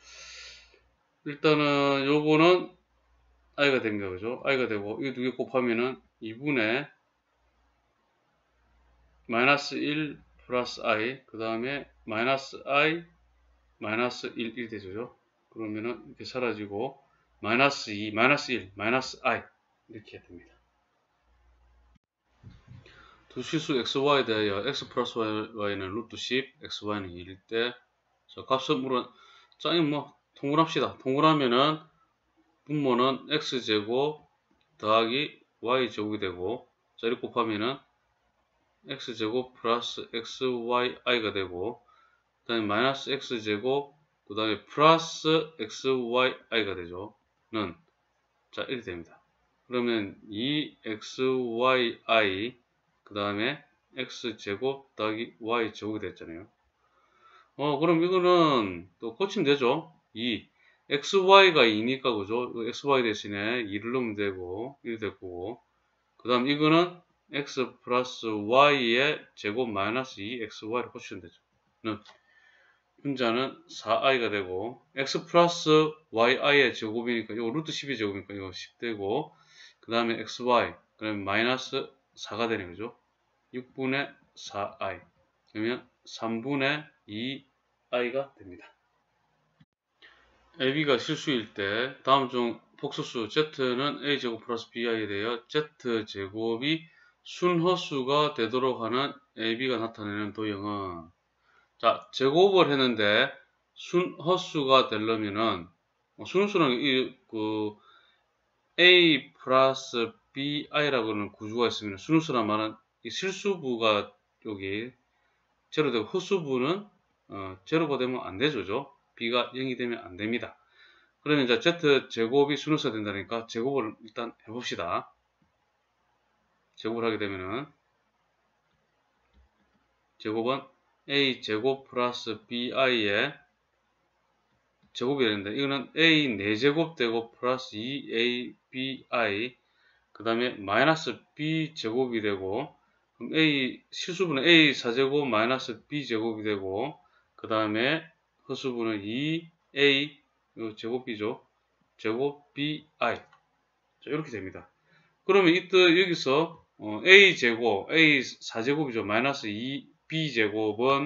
일단은 요거는 i가 됩니다. 그죠? i가 되고, 이거 두 개 곱하면은 이분의 마이너스 일 플러스 i, 그 다음에 마이너스 i, 마이너스 일, 일 되죠. 그러면은 이렇게 사라지고, 마이너스 이, 마이너스 일, 마이너스 i. 이렇게 됩니다. 두 실수 xy에 대하여 x 플러스 y는 루트 십, xy는 일일 때, 자, 값은 물론, 자, 이거 뭐, 통분합시다. 통분하면은, 분모는 x제곱 더하기 y제곱이 되고, 자, 이렇게 곱하면은, x제곱 플러스 xyi가 되고, 그 다음에 마이너스 x제곱, 그 다음에 플러스 xyi가 되죠. 는, 자, 이렇게 됩니다. 그러면 이 xyi, 그 다음에 x제곱 더하기 y제곱이 됐잖아요. 어, 그럼 이거는 또 고치면 되죠. 이 xy가 이니까, 그죠? xy 대신에 이를 넣으면 되고, 이렇게 될 거고, 그 다음 이거는 x 플러스 y의 제곱 마이너스 이 엑스와이를 고치면 되죠. 는 분자는 사 아이가 되고, x 플러스 yi의 제곱이니까, 이거 루트 십의 제곱이니까 이거 십 되고, 그 다음에 xy, 그 다음에 마이너스 사가 되네, 그죠? 육분의 사 아이. 그러면 삼분의 이 아이가 됩니다. 에이비가 실수일 때 다음 중 폭소수 z는 a제곱 플러스 bi에 대하여 z제곱이 순허수가 되도록 하는 ab가 나타내는 도형은, 자, 제곱을 했는데 순허수가 되려면은, 순수는 이, 그, a 플러스 bi라고는 구조가 있으면, 순수란 말은 이 실수부가 여기 제로 되고 허수부는 어, 제로가 되면 안 되죠. 그죠? b가 영이 되면 안 됩니다. 그러면 이제 z제곱이 순수가 된다니까 제곱을 일단 해봅시다. 제곱을 하게 되면은 제곱은 a제곱 플러스 bi의 제곱이 되는데, 이거는 a 네 제곱 되고 플러스 이 에이 비 아이 그 다음에 마이너스 b 제곱이 되고, 그럼 a 실수분은 a 사 제곱 마이너스 b 제곱이 되고, 그 다음에 허수분은 이 에이 요 제곱이죠. 제곱 bi. 자, 이렇게 됩니다. 그러면 이때 여기서 어, a 제곱 a 사 제곱이죠. 마이너스 이 b 제곱은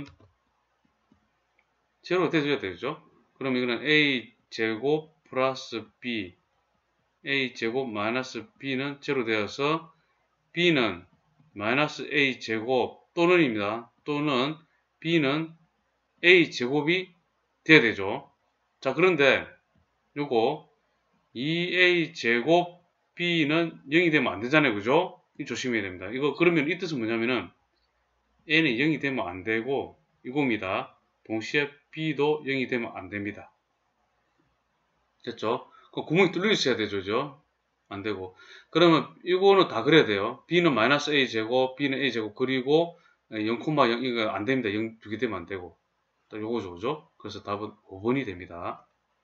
제로 돼줘야 되죠. 그럼 이거는 a 제곱 플러스 b a 제곱 마이너스 b는 제로 되어서 b는 마이너스 a 제곱 또는입니다. 또는 b는 a 제곱이 돼야 되죠. 자, 그런데 요거 이 에이 제곱 b는 영이 되면 안 되잖아요. 그죠? 이 조심해야 됩니다. 이거 그러면 이 뜻은 뭐냐면은 a는 영이 되면 안 되고 이겁니다. 동시에 b도 영이 되면 안 됩니다. 됐죠? 그 구멍이 뚫려 있어야 되죠. 그죠? 안 되고. 그러면 이거는 다 그래야 돼요. b는 마이너스 a 제곱, b는 a 제곱, 그리고 영, 영 이거 안 됩니다. 영 두 개 되면 안 되고. 요거죠. 그죠? 그래서 답은 오 번이 됩니다.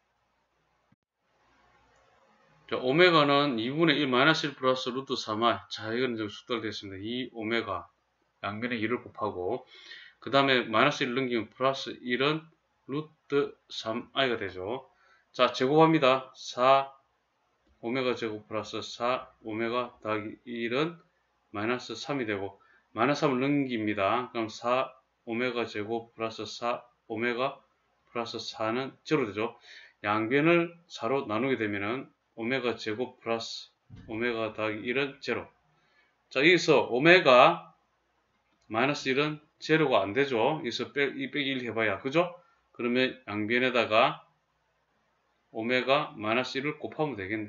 자, 오메가는 이분의 일 마이너스 일 플러스 루트 삼 아이. 자, 이건 좀 숙달되었습니다. 이 오메가 양변에 일을 곱하고, 그 다음에 마이너스 일 넘기면 플러스 일은 루트 삼 아이가 되죠. 자, 제곱합니다. 사 오메가 제곱 플러스 사 오메가 더하기 일은 마이너스 삼이 되고, 마이너스 삼을 넘깁니다. 그럼 사 오메가 제곱 플러스 사 오메가 플러스 사는 제로 되죠. 양변을 사로 나누게 되면은 오메가 제곱 플러스 오메가 더하기 일은 제로. 자, 여기서 오메가 마이너스 일은 제로가 안 되죠. 여기서 이 빼기 일 해봐야. 그죠? 그러면 양변에다가 오메가 마이너스 일을 곱하면 되겠네.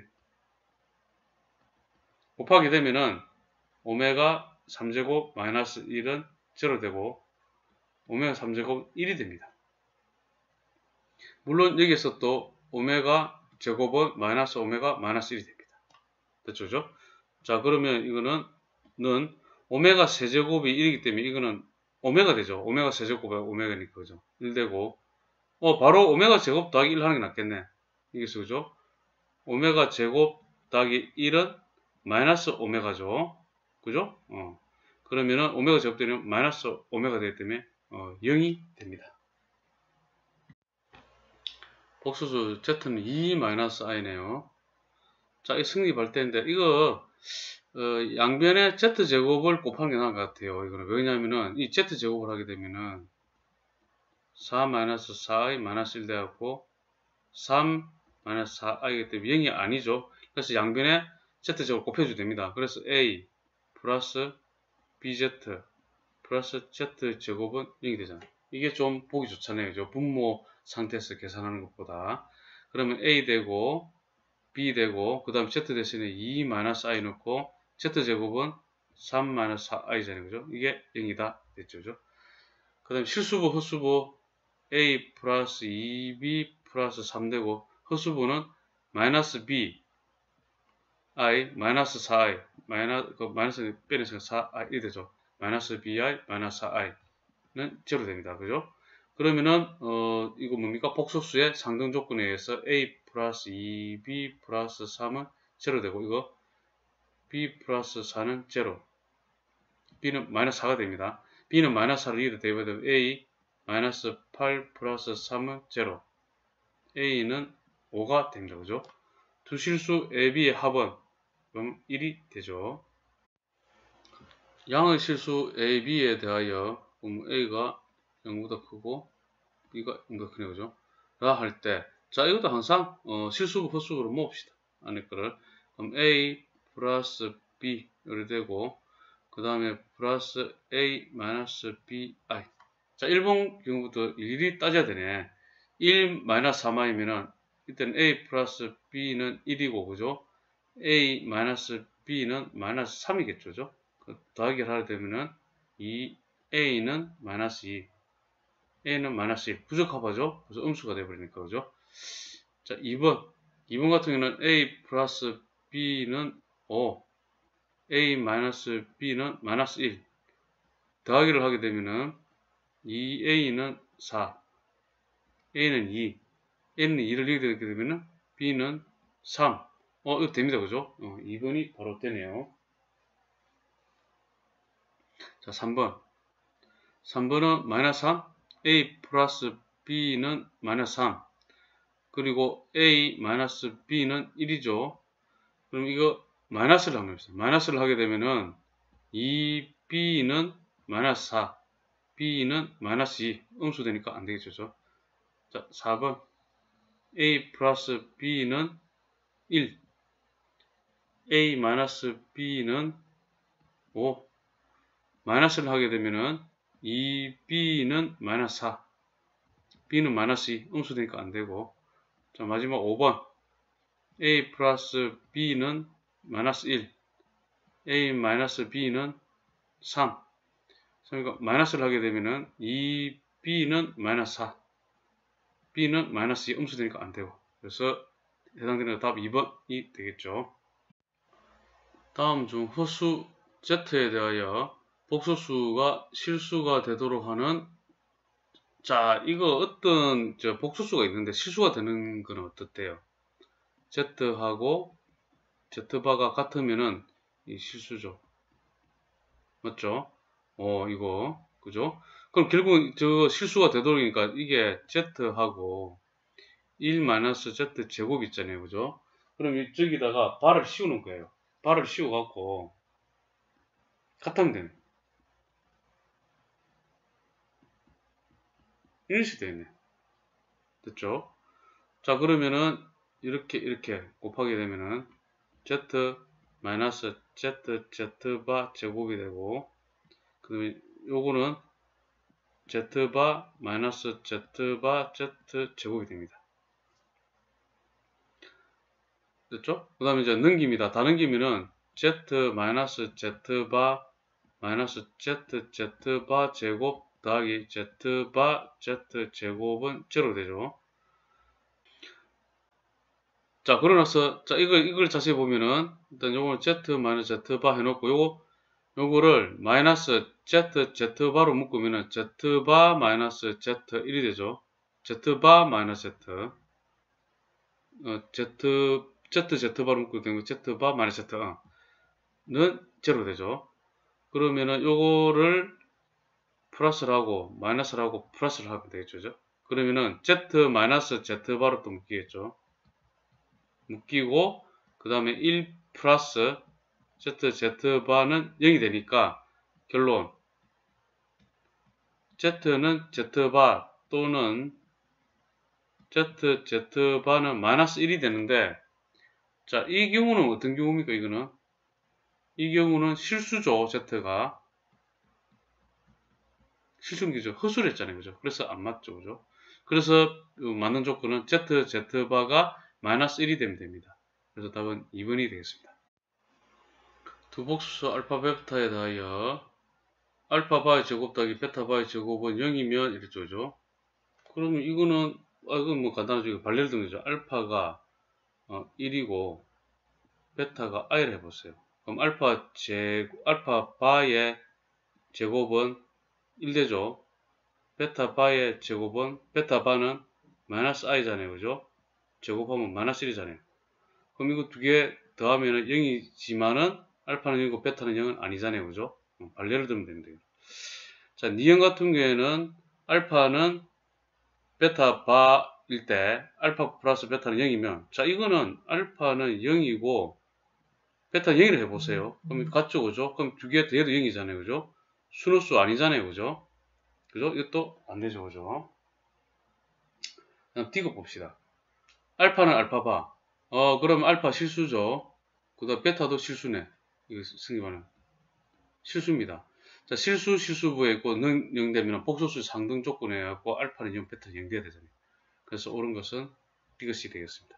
곱하게 되면은 오메가 삼 제곱 마이너스 일은 제로 되고 오메가 삼 제곱 일이 됩니다. 물론 여기서 또 오메가 제곱은 마이너스 오메가 마이너스 일이 됩니다. 됐죠? 그죠? 자, 그러면 이거는 는 오메가 세제곱이 일이기 때문에 이거는 오메가 되죠. 오메가 세제곱이 오메가니까 그죠? 일 되고, 어 바로 오메가 제곱 더하기 일 하는 게 낫겠네. 이게서 그죠? 오메가 제곱 더하기 일은 마이너스 오메가죠. 그죠? 어. 그러면은 오메가 제곱 되면 마이너스 오메가 되기 때문에 어, 영이 됩니다. 복수수 Z는 이 마이너스 i네요. 자, 이 성립할 때인데 이거 어, 양변에 Z제곱을 곱하는 게 나은 것 같아요. 이거는 왜냐면은 이 Z제곱을 하게 되면은 사 마이너스 사 아이 마이너스 일 되었고 삼 마이너스 사 아이이기 때문에 영이 아니죠. 그래서 양변에 Z제곱을 곱해줘야 됩니다. 그래서 A 플러스 비제이 플러스 Z제곱은 영이 되잖아요. 이게 좀 보기 좋잖아요. 그죠? 분모 상태에서 계산하는 것보다. 그러면 A 되고 B 되고 그 다음 Z 대신에 이 마이너스 i 넣고 Z제곱은 삼 마이너스 사 아이잖아요. 그죠? 이게 영이다 됐죠. 그죠? 그 다음 실수부 허수부 A 플러스 이 비 플러스 삼 되고 허수부는 마이너스 B i 마이너스 사 아이 마이너스 그 마이너스 빼내서 사 아이 이 되죠. 마이너스 bi 마이너스 사 아이는 제로 됩니다. 그죠? 그러면은 어 이거 뭡니까? 복소수의 상등 조건에 의해서 A 플러스 이 비 플러스 삼은 제로 되고 이거 B 플러스 사는 제로. B는 마이너스 사가 됩니다. B는 마이너스 사를 이로 대입하면 A 마이너스 팔 플러스 삼은 제로. A는 오가 됩니다. 그죠? 두 실수 A, B의 합은 그럼 일이 되죠. 양의 실수 A, B에 대하여 A가 영보다 크고 B가 영보다 크네. 그죠? 라 할 때, 자, 이것도 항상 어, 실수부, 허수부로 모읍시다. 안에 거를. 그럼 A 플러스 B 이렇게 되고, 그 다음에 플러스 A 마이너스 B I. 자, 일 번 경우부터 일일이 따져야 되네. 일 마이너스 삼 i면은 이때는 A 플러스 B는 일이고, 그죠? A 마이너스 B는 마이너스 삼이겠죠, 그죠? 그 더하기를 하게 되면은 이 A는 마이너스 이, A는 마이너스 일, 부적합하죠? 그래서 음수가 되어버리니까, 그죠? 자, 이 번. 이 번 같은 경우는 A 플러스 B는 오, A 마이너스 B는 마이너스 일. 더하기를 하게 되면은 이 A는 사, A는 이, A는 이를 이렇게 되게 되면은 B는 삼. 어, 이거 됩니다. 그죠? 어, 이 번이 바로 되네요. 자, 삼 번. 삼 번은 마이너스 삼, A 플러스 B는 마이너스 삼. 그리고 A 마이너스 B는 일이죠. 그럼 이거 마이너스를 하면 있어요. 마이너스를 하게 되면은 이 B는 마이너스 사, B는 마이너스 이. 음수 되니까 안 되겠죠. 자, 사 번. A 플러스 B는 일, A 마이너스 B는 오. 마이너스를 하게 되면은 이 B는 마이너스 사, B는 마이너스 이. 음수 되니까 안 되고. 자, 마지막 오 번. A 플러스 B는 마이너스 일, A 마이너스 B는 삼. 그러니까 마이너스를 하게 되면은 이 B는 마이너스 사, B는 마이너스 이. 음수 되니까 안 되고. 그래서 해당되는 답 이 번이 되겠죠. 다음 중 허수 Z에 대하여 복소수가 실수가 되도록 하는, 자, 이거 어떤 저 복소수가 있는데 실수가 되는 건 어떻대요? Z하고 Z바가 같으면은 이 실수죠. 맞죠? 어, 이거. 그죠? 그럼 결국 저 실수가 되도록이니까 이게 Z하고 일 마이너스 Z 제곱 있잖아요. 그죠? 그럼 이쪽에다가 바를 씌우는 거예요. 바를 씌워갖고 같으면 되네. 이런 식이 되네. 됐죠? 자, 그러면은 이렇게 이렇게 곱하게 되면은 Z 마이너스 Z Z바 제곱이 되고, 그 다음에 요거는 Z바 마이너스 Z바 Z 제곱이 됩니다. 됐죠? 그 다음에 이제 넘깁니다. 다 넘기면은 Z 마이너스 Z바 마이너스 Z Z바 제곱 더하기 Z바 Z 제곱은 제로 되죠. 자, 그러나서, 자, 이걸, 이걸 자세히 보면은, 일단 요거는 Z 마이너스 Z바 해놓고, 요거, 요거를 마이너스 Z, Z바로 묶으면은 Z바 마이너스 Z 일이 되죠. Z바 마이너스 Z. 어, Z, Z, Z바로 묶게 되면 Z바 마이너스 Z는 제로 되죠. 그러면은 요거를 플러스를 하고, 마이너스를 하고, 플러스를 하면 되겠죠. 그러면은 Z 마이너스 Z바로 또 묶이겠죠. 묶이고, 그 다음에 일 플러스 Z, Z바는 영이 되니까 결론 Z는 Z바 또는 Z, Z바는 마이너스 일이 되는데, 자, 이 경우는 어떤 경우입니까? 이거는 이 경우는 실수죠. Z가 실수기죠. 허수를 했잖아요. 그죠? 그래서 안 맞죠. 그죠? 그래서 맞는 조건은 Z, Z바가 마이너스 일이 되면 됩니다. 그래서 답은 이 번이 되겠습니다. 두 복수 알파 베타에 대하여 알파 바의 제곱 더하기 베타 바의 제곱은 영이면 이랬죠. 그러면 이거는, 아, 이건 뭐 간단하죠. 발레를 든 거죠. 알파가 어, 일이고 베타가 i를 해보세요. 그럼 알파 제, 알파 바의 제곱은 일 되죠. 베타 바의 제곱은, 베타 바는 마이너스 i잖아요. 그죠? 제곱하면 마이너스 일이잖아요. 그럼 이거 두 개 더하면 영이지만은 알파는 영이고 베타는 영은 아니잖아요. 그죠? 발레를 들면 됩니다. 자, 니형 같은 경우에는 알파는 베타 바일 때 알파 플러스 베타는 영이면, 자, 이거는 알파는 영이고 베타는 영이라 해보세요. 그럼 같죠? 그죠? 그럼 두 개 더해도 영이잖아요. 그죠? 순호수 아니잖아요. 그죠? 그죠? 이것도 안 되죠. 그죠? 그럼 띄고 봅시다. 알파는 알파바, 어, 그럼 알파 실수죠. 그 다음 베타도 실수네. 이거 승기반응. 실수입니다. 자, 실수, 실수부에 있고, 능, 영 되면 복소수 상등 조건에 갖고, 알파는 영, 베타는 영 돼야 되잖아요. 그래서 옳은 것은 B가 C 되겠습니다.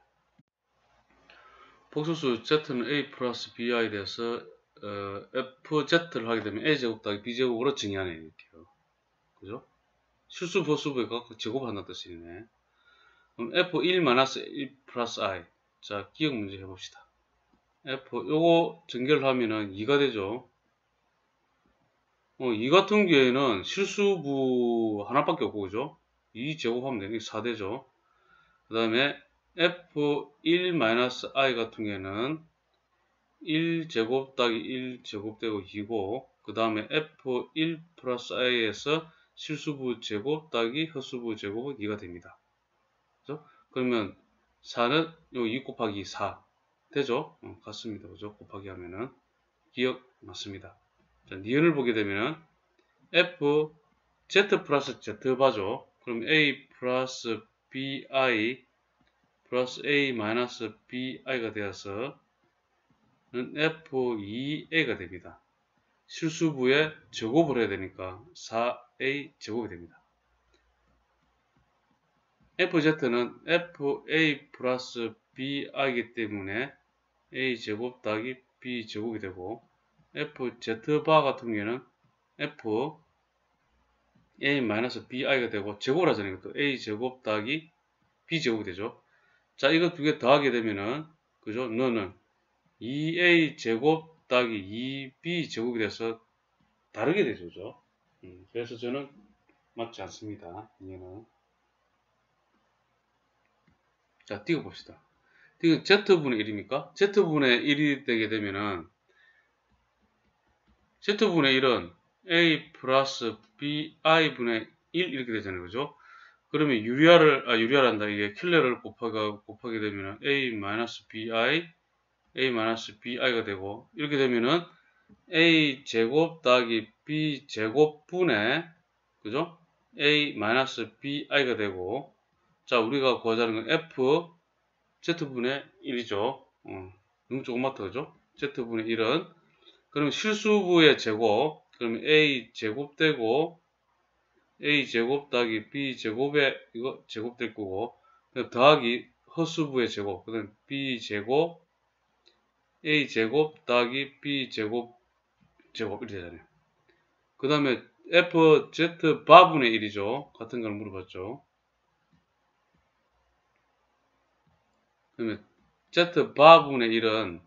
복소수 Z는 A 플러스 Bi에 대해서, 어, 에프제트를 하게 되면 A제곱 더하기 B제곱으로 정의하네, 이렇게요. 그죠? 실수, 보수부에 갖고 제곱한다는 뜻이네. 그럼 에프 일 마이너스 일 플러스 I. 자, 기억 문제 해봅시다. F, 요거 전개를 하면은 이가 되죠. 어, 이 같은 경우에는 실수부 하나밖에 없고, 그죠? 이 제곱하면 되니까 사 되죠. 그 다음에 에프 일 마이너스 I 같은 경우에는 일 제곱 더하기 일 제곱 되고 이고, 그 다음에 에프 일 플러스 I에서 실수부 제곱 더하기 헛수부 제곱은 이가 됩니다. 그죠? 그러면 사는 요 이 곱하기 사 되죠? 어, 같습니다. 그죠? 곱하기 하면은 기억 맞습니다. 자, 니은을 보게 되면은 F Z 플러스 Z바죠. 그럼 A 플러스 BI 플러스 A 마이너스 BI가 되어서 에프 이 에이가 됩니다. 실수부에 제곱을 해야 되니까 사 에이 제곱이 됩니다. 에프제트는 에프 에이 플러스 비아이이기 때문에 A 제곱 더하기 B 제곱이 되고, 에프제트바 같은 경우에는 F A 마이너스 비아이가 되고, 제곱을 하잖아요. 또 A 제곱 더하기 B 제곱이 되죠. 자, 이거 두 개 더하게 되면은, 그죠? 너는 이 에이 제곱 더하기 이 비 제곱이 돼서 다르게 되죠. 그죠? 음, 그래서 저는 맞지 않습니다. 이거는. 자, 띄워봅시다. 이거 Z분의 일입니까? Z분의 일이 되게 되면은, Z분의 일은 A 플러스 비아이분의 일 이렇게 되잖아요. 그죠? 그러면 유리아를, 아, 유리아란다. 이게 킬러를 곱하게, 곱하게 되면은 A 마이너스 bi, A 마이너스 bi가 되고, 이렇게 되면은 A 제곱 더하기 B 제곱분의, 그죠? A 마이너스 bi가 되고, 자, 우리가 구하자는 건 F, Z분의 일이죠. 어, 너무 조그맣다, 그죠? Z분의 일은, 그럼 실수부의 제곱, 그러면 A 제곱되고, A 제곱 더하기 B 제곱에, 이거 제곱될 거고, 더하기 허수부의 제곱, 그 다음 B 제곱, A 제곱 더하기 B 제곱, 제곱, 이렇게 되잖아요. 그 다음에 F, Z 바분의 일이죠. 같은 걸 물어봤죠. 그러면 Z 바분의 일은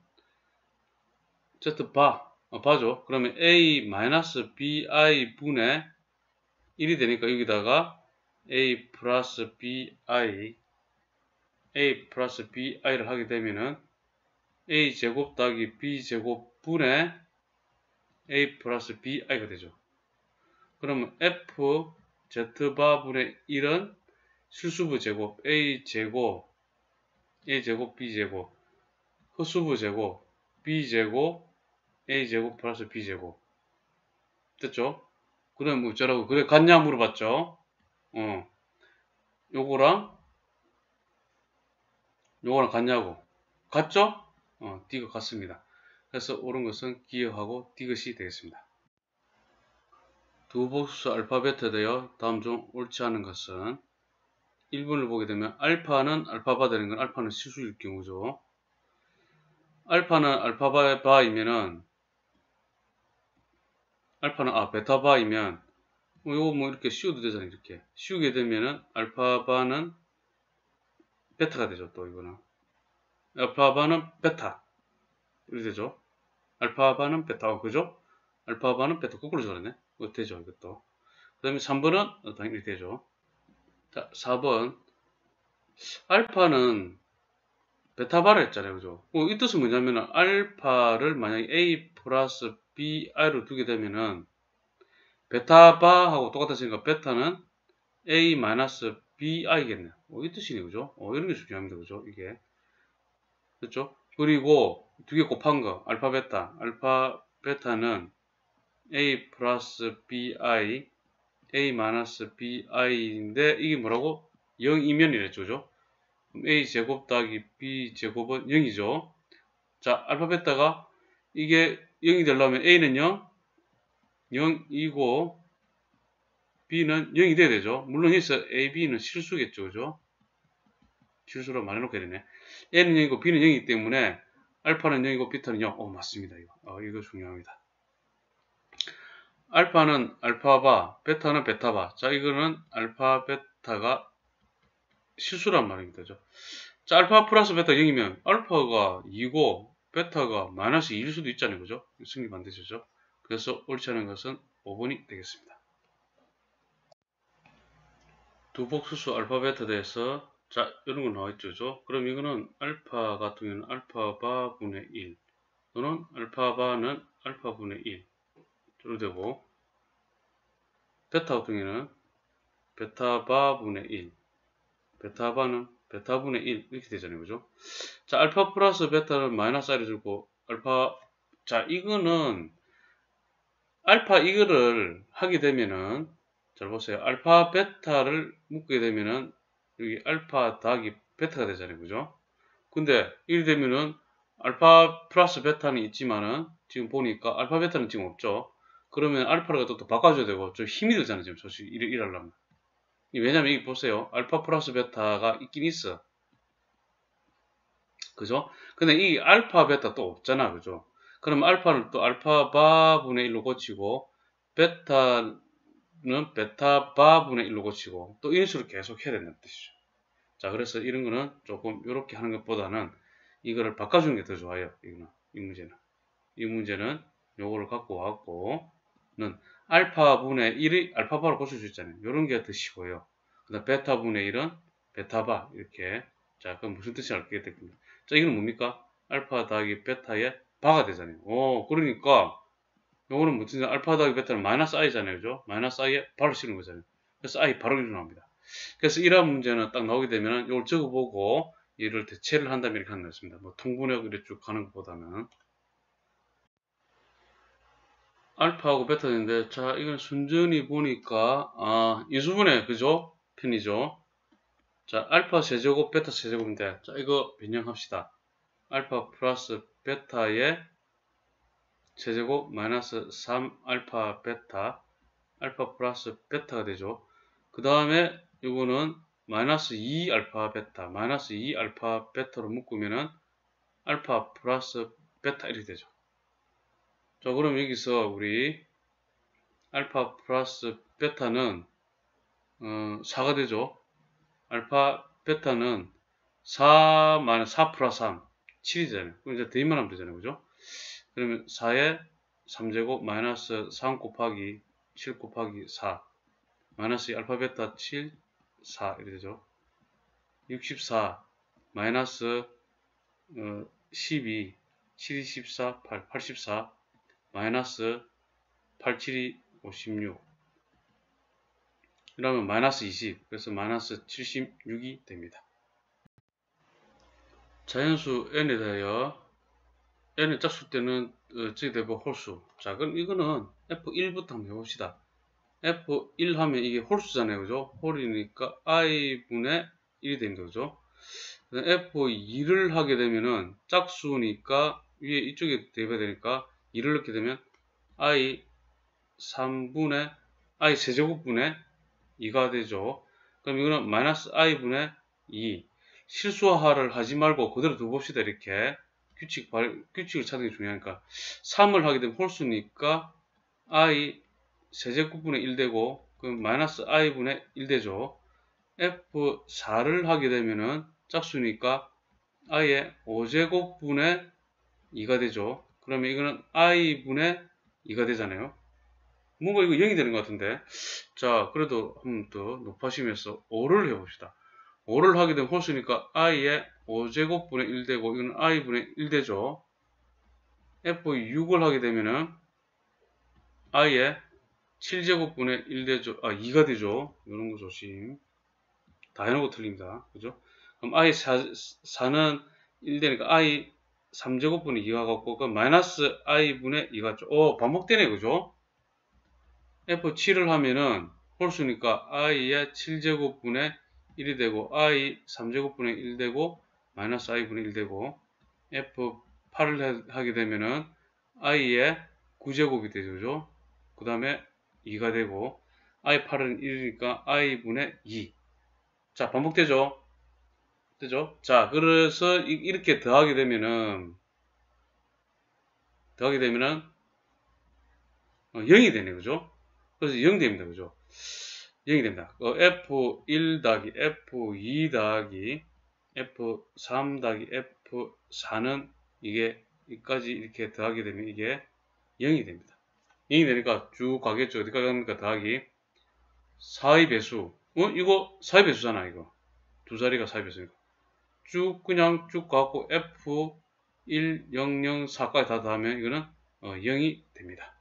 Z 바, 어, 바죠. 그러면 A 마이너스 bi 분의 일이 되니까 여기다가 A 플러스 bi, A 플러스 bi를 하게 되면은 A 제곱 더하기 B 제곱 분의 A 플러스 bi가 되죠. 그러면 F Z 바분의 일은 실수부 제곱 A 제곱, A 제곱 B 제곱, 헛수부 제곱 B 제곱 A 제곱 플러스 B 제곱 됐죠? 그래 뭐 어쩌라고 그래 같냐 물어봤죠? 어 요거랑 요거랑 같냐고 같죠? 어 D가 같습니다. 그래서 옳은 것은 기억하고 D것이 되겠습니다. 두 복수 알파벳에 대하여 다음 중 옳지 않은 것은 일 번을 보게 되면 알파는 알파바 되는 건 알파는 실수일 경우죠. 알파는 알파바이면은 알파는 아 베타바이면 뭐 이거 뭐 이렇게 씌워도 되잖아요. 이렇게 씌우게 되면은 알파바는 베타가 되죠. 또 이거는 알파바는 베타 이렇게 되죠. 알파바는 베타 어, 그죠? 알파바는 베타 거꾸로 적었네. 이거 되죠. 이것도. 그 다음에 삼 번은 당연히 되죠. 자, 사 번 알파는 베타바라 했잖아요. 그죠? 어, 이 뜻은 뭐냐면은 알파를 만약에 A 플러스 비아이로 두게 되면은 베타바하고 똑같았으니까 베타는 A 마이너스 비아이겠네요. 어, 이 뜻이네. 그죠? 어, 이런 게 중요합니다. 그죠? 이게. 그렇죠? 그리고 두 개 곱한 거 알파 베타. 알파 베타는 A 플러스 bi, A 마이너스 bi인데 이게 뭐라고? 영이면이랬죠. 그죠? a제곱 더하기 b제곱은 영이죠. 자, 알파 베타가 이게 영이 되려면 a는 영, 영이고 b는 영이 돼야 되죠. 물론 여기서 a, b는 실수겠죠. 그죠? 실수로 말해놓게 되네. a는 영이고 b는 영이기 때문에 알파는 영이고 베타는 영. 어, 맞습니다. 이거, 어, 이거 중요합니다. 알파는 알파바, 베타는 베타바. 자, 이거는 알파 베타가 실수란 말입니다. 자, 알파 플러스 베타 영이면 알파가 이고 베타가 마이너스 이일 수도 있잖아요. 그죠? 승리 반드시죠. 그래서 옳지 않은 것은 오 번이 되겠습니다. 두 복수수 알파 베타 대해서 자, 이런 거 나와 있죠. 그럼 이거는 알파 같은 경우는 알파바 분의 일 또는 알파바는 알파 분의 일 로 되고, 베타 같은 경우는 베타바 분의 일, 베타바는 베타분의 일 이렇게 되잖아요. 그죠? 자, 알파 플러스 베타는 마이너스 R이 들고 알파, 자, 이거는 알파 이거를 하게 되면은 잘 보세요. 알파 베타를 묶게 되면은 여기 알파 더하기 베타가 되잖아요. 그죠? 근데 이렇게 되면은 알파 플러스 베타는 있지만은 지금 보니까 알파 베타는 지금 없죠. 그러면 알파를 또, 또 바꿔줘야 되고 좀 힘이 들잖아요. 지금 솔직히 일, 일하려면. 왜냐면 여기 보세요. 알파 플러스 베타가 있긴 있어. 그죠? 근데 이 알파 베타 또 없잖아. 그죠? 그럼 알파는 또 알파 바분의 일로 고치고 베타는 베타 바분의 일로 고치고 또 이런 식으로 계속 해야 된다는 뜻이죠. 자, 그래서 이런 거는 조금 이렇게 하는 것보다는 이거를 바꿔주는 게 더 좋아요. 이거는, 이 문제는. 이 문제는 요거를 갖고 와갖고는 알파분의 일이 알파바로 고칠 수 있잖아요. 요런 게 더 쉬워요. 그 다음 베타분의 일은 베타바 이렇게. 자, 그럼 무슨 뜻인지 알겠겠습니다. 자, 이거는 뭡니까? 알파 더하기 베타의 바가 되잖아요. 오, 그러니까 요거는 무슨 알파 더하기 베타는 마이너스 i잖아요. 그죠? 마이너스 i에 바로 씌우는 거잖아요. 그래서 i 바로 일어납니다. 그래서 이러한 문제는 딱 나오게 되면 이걸 적어보고 이를 대체를 한다면 이렇게 하는 거였습니다. 뭐 통분해하고 이렇게 쭉 가는 것보다는. 알파하고 베타인데, 자, 이건 순전히 보니까, 아, 이수분해, 그죠? 편이죠? 자, 알파 세제곱, 베타 세제곱인데, 자, 이거 변형합시다. 알파 플러스 베타의 세제곱 마이너스 삼 알파 베타, 알파 플러스 베타가 되죠. 그 다음에 이거는 마이너스 이 알파 베타, 마이너스 이 알파 베타로 묶으면은 알파 플러스 베타 이렇게 되죠. 자, 그럼 여기서 우리 알파 플러스 베타는 어, 사가 되죠. 알파 베타는 사 마이너스 사 플러스 삼, 칠이잖아요. 그럼 이제 대입만 하면 되잖아요. 그죠? 그러면 사의 삼제곱 마이너스 삼 곱하기 칠 곱하기 사 마이너스 알파 베타 칠, 사 이렇게 되죠. 육십사 마이너스 어, 십이, 칠이 십사, 팔, 팔십사 마이너스 팔, 칠이 오십육 이러면 마이너스 이십, 그래서 마이너스 칠십육이 됩니다. 자연수 n에 대하여 n을 짝수 때는 어찌 되고 홀수. 자, 그럼 이거는 에프 일부터 한번 해봅시다. 에프 일 하면 이게 홀수잖아요. 그죠? 홀이니까 i분의 일이 됩니다. 그죠? 에프 이를 하게 되면은 짝수니까 위에 이쪽에 대입해야 되니까 이를 넣게 되면 i 삼분의 i 세제곱분의 이가 되죠. 그럼 이거는 마이너스 i분의 이. 실수화를 하지 말고 그대로 두봅시다. 이렇게 규칙 발, 규칙을 찾는 게 중요하니까 삼을 하게 되면 홀수니까 i 세제곱분의 일 되고 그럼 마이너스 i분의 일 되죠. 에프 사를 하게 되면은 짝수니까 i의 오제곱분의 이가 되죠. 그러면 이거는 i분의 이가 되잖아요. 뭔가 이거 영이 되는 것 같은데. 자, 그래도 한번 더 높아지면서 오를 해봅시다. 오를 하게 되면 홀수니까 i의 오제곱분의 일 되고 이거는 i분의 일 되죠. 에프 육을 하게 되면은 i의 칠제곱분의 일 되죠. 아, 이가 되죠. 이런 거 조심. 다 해놓고 틀립니다. 그죠? 그럼 i 사는 일 되니까 i 삼제곱분의 이가 같고 그럼 마이너스 i분의 이가 죠. 오, 반복되네. 그죠? 에프 칠을 하면은 홀수니까 i의 칠제곱분의 일이 되고 i 삼제곱분의 일 되고 마이너스 i분의 일 되고 에프 팔을 하게 되면은 i의 구제곱이 되죠. 그 다음에 이가 되고 i 팔은 일이니까 i분의 이. 자, 반복되죠? 되죠? 자, 그래서 이렇게 더하게 되면은 더하게 되면은 영이 되네, 그죠? 그래서 영 됩니다, 그죠? 영이 됩니다. 어, 에프 일 더하기 에프 이 더하기 에프 삼 더하기 에프 사는 이게 여기까지 이렇게 더하게 되면 이게 영이 됩니다. 영이 되니까 쭉 가겠죠. 어디까지 갑니까? 더하기 사의 배수. 어? 이거 사의 배수잖아, 이거. 두 자리가 사의 배수니까. 쭉 그냥 쭉 가고 에프 일, 영, 영, 사까지 다 더하면 이거는 어, 영이 됩니다.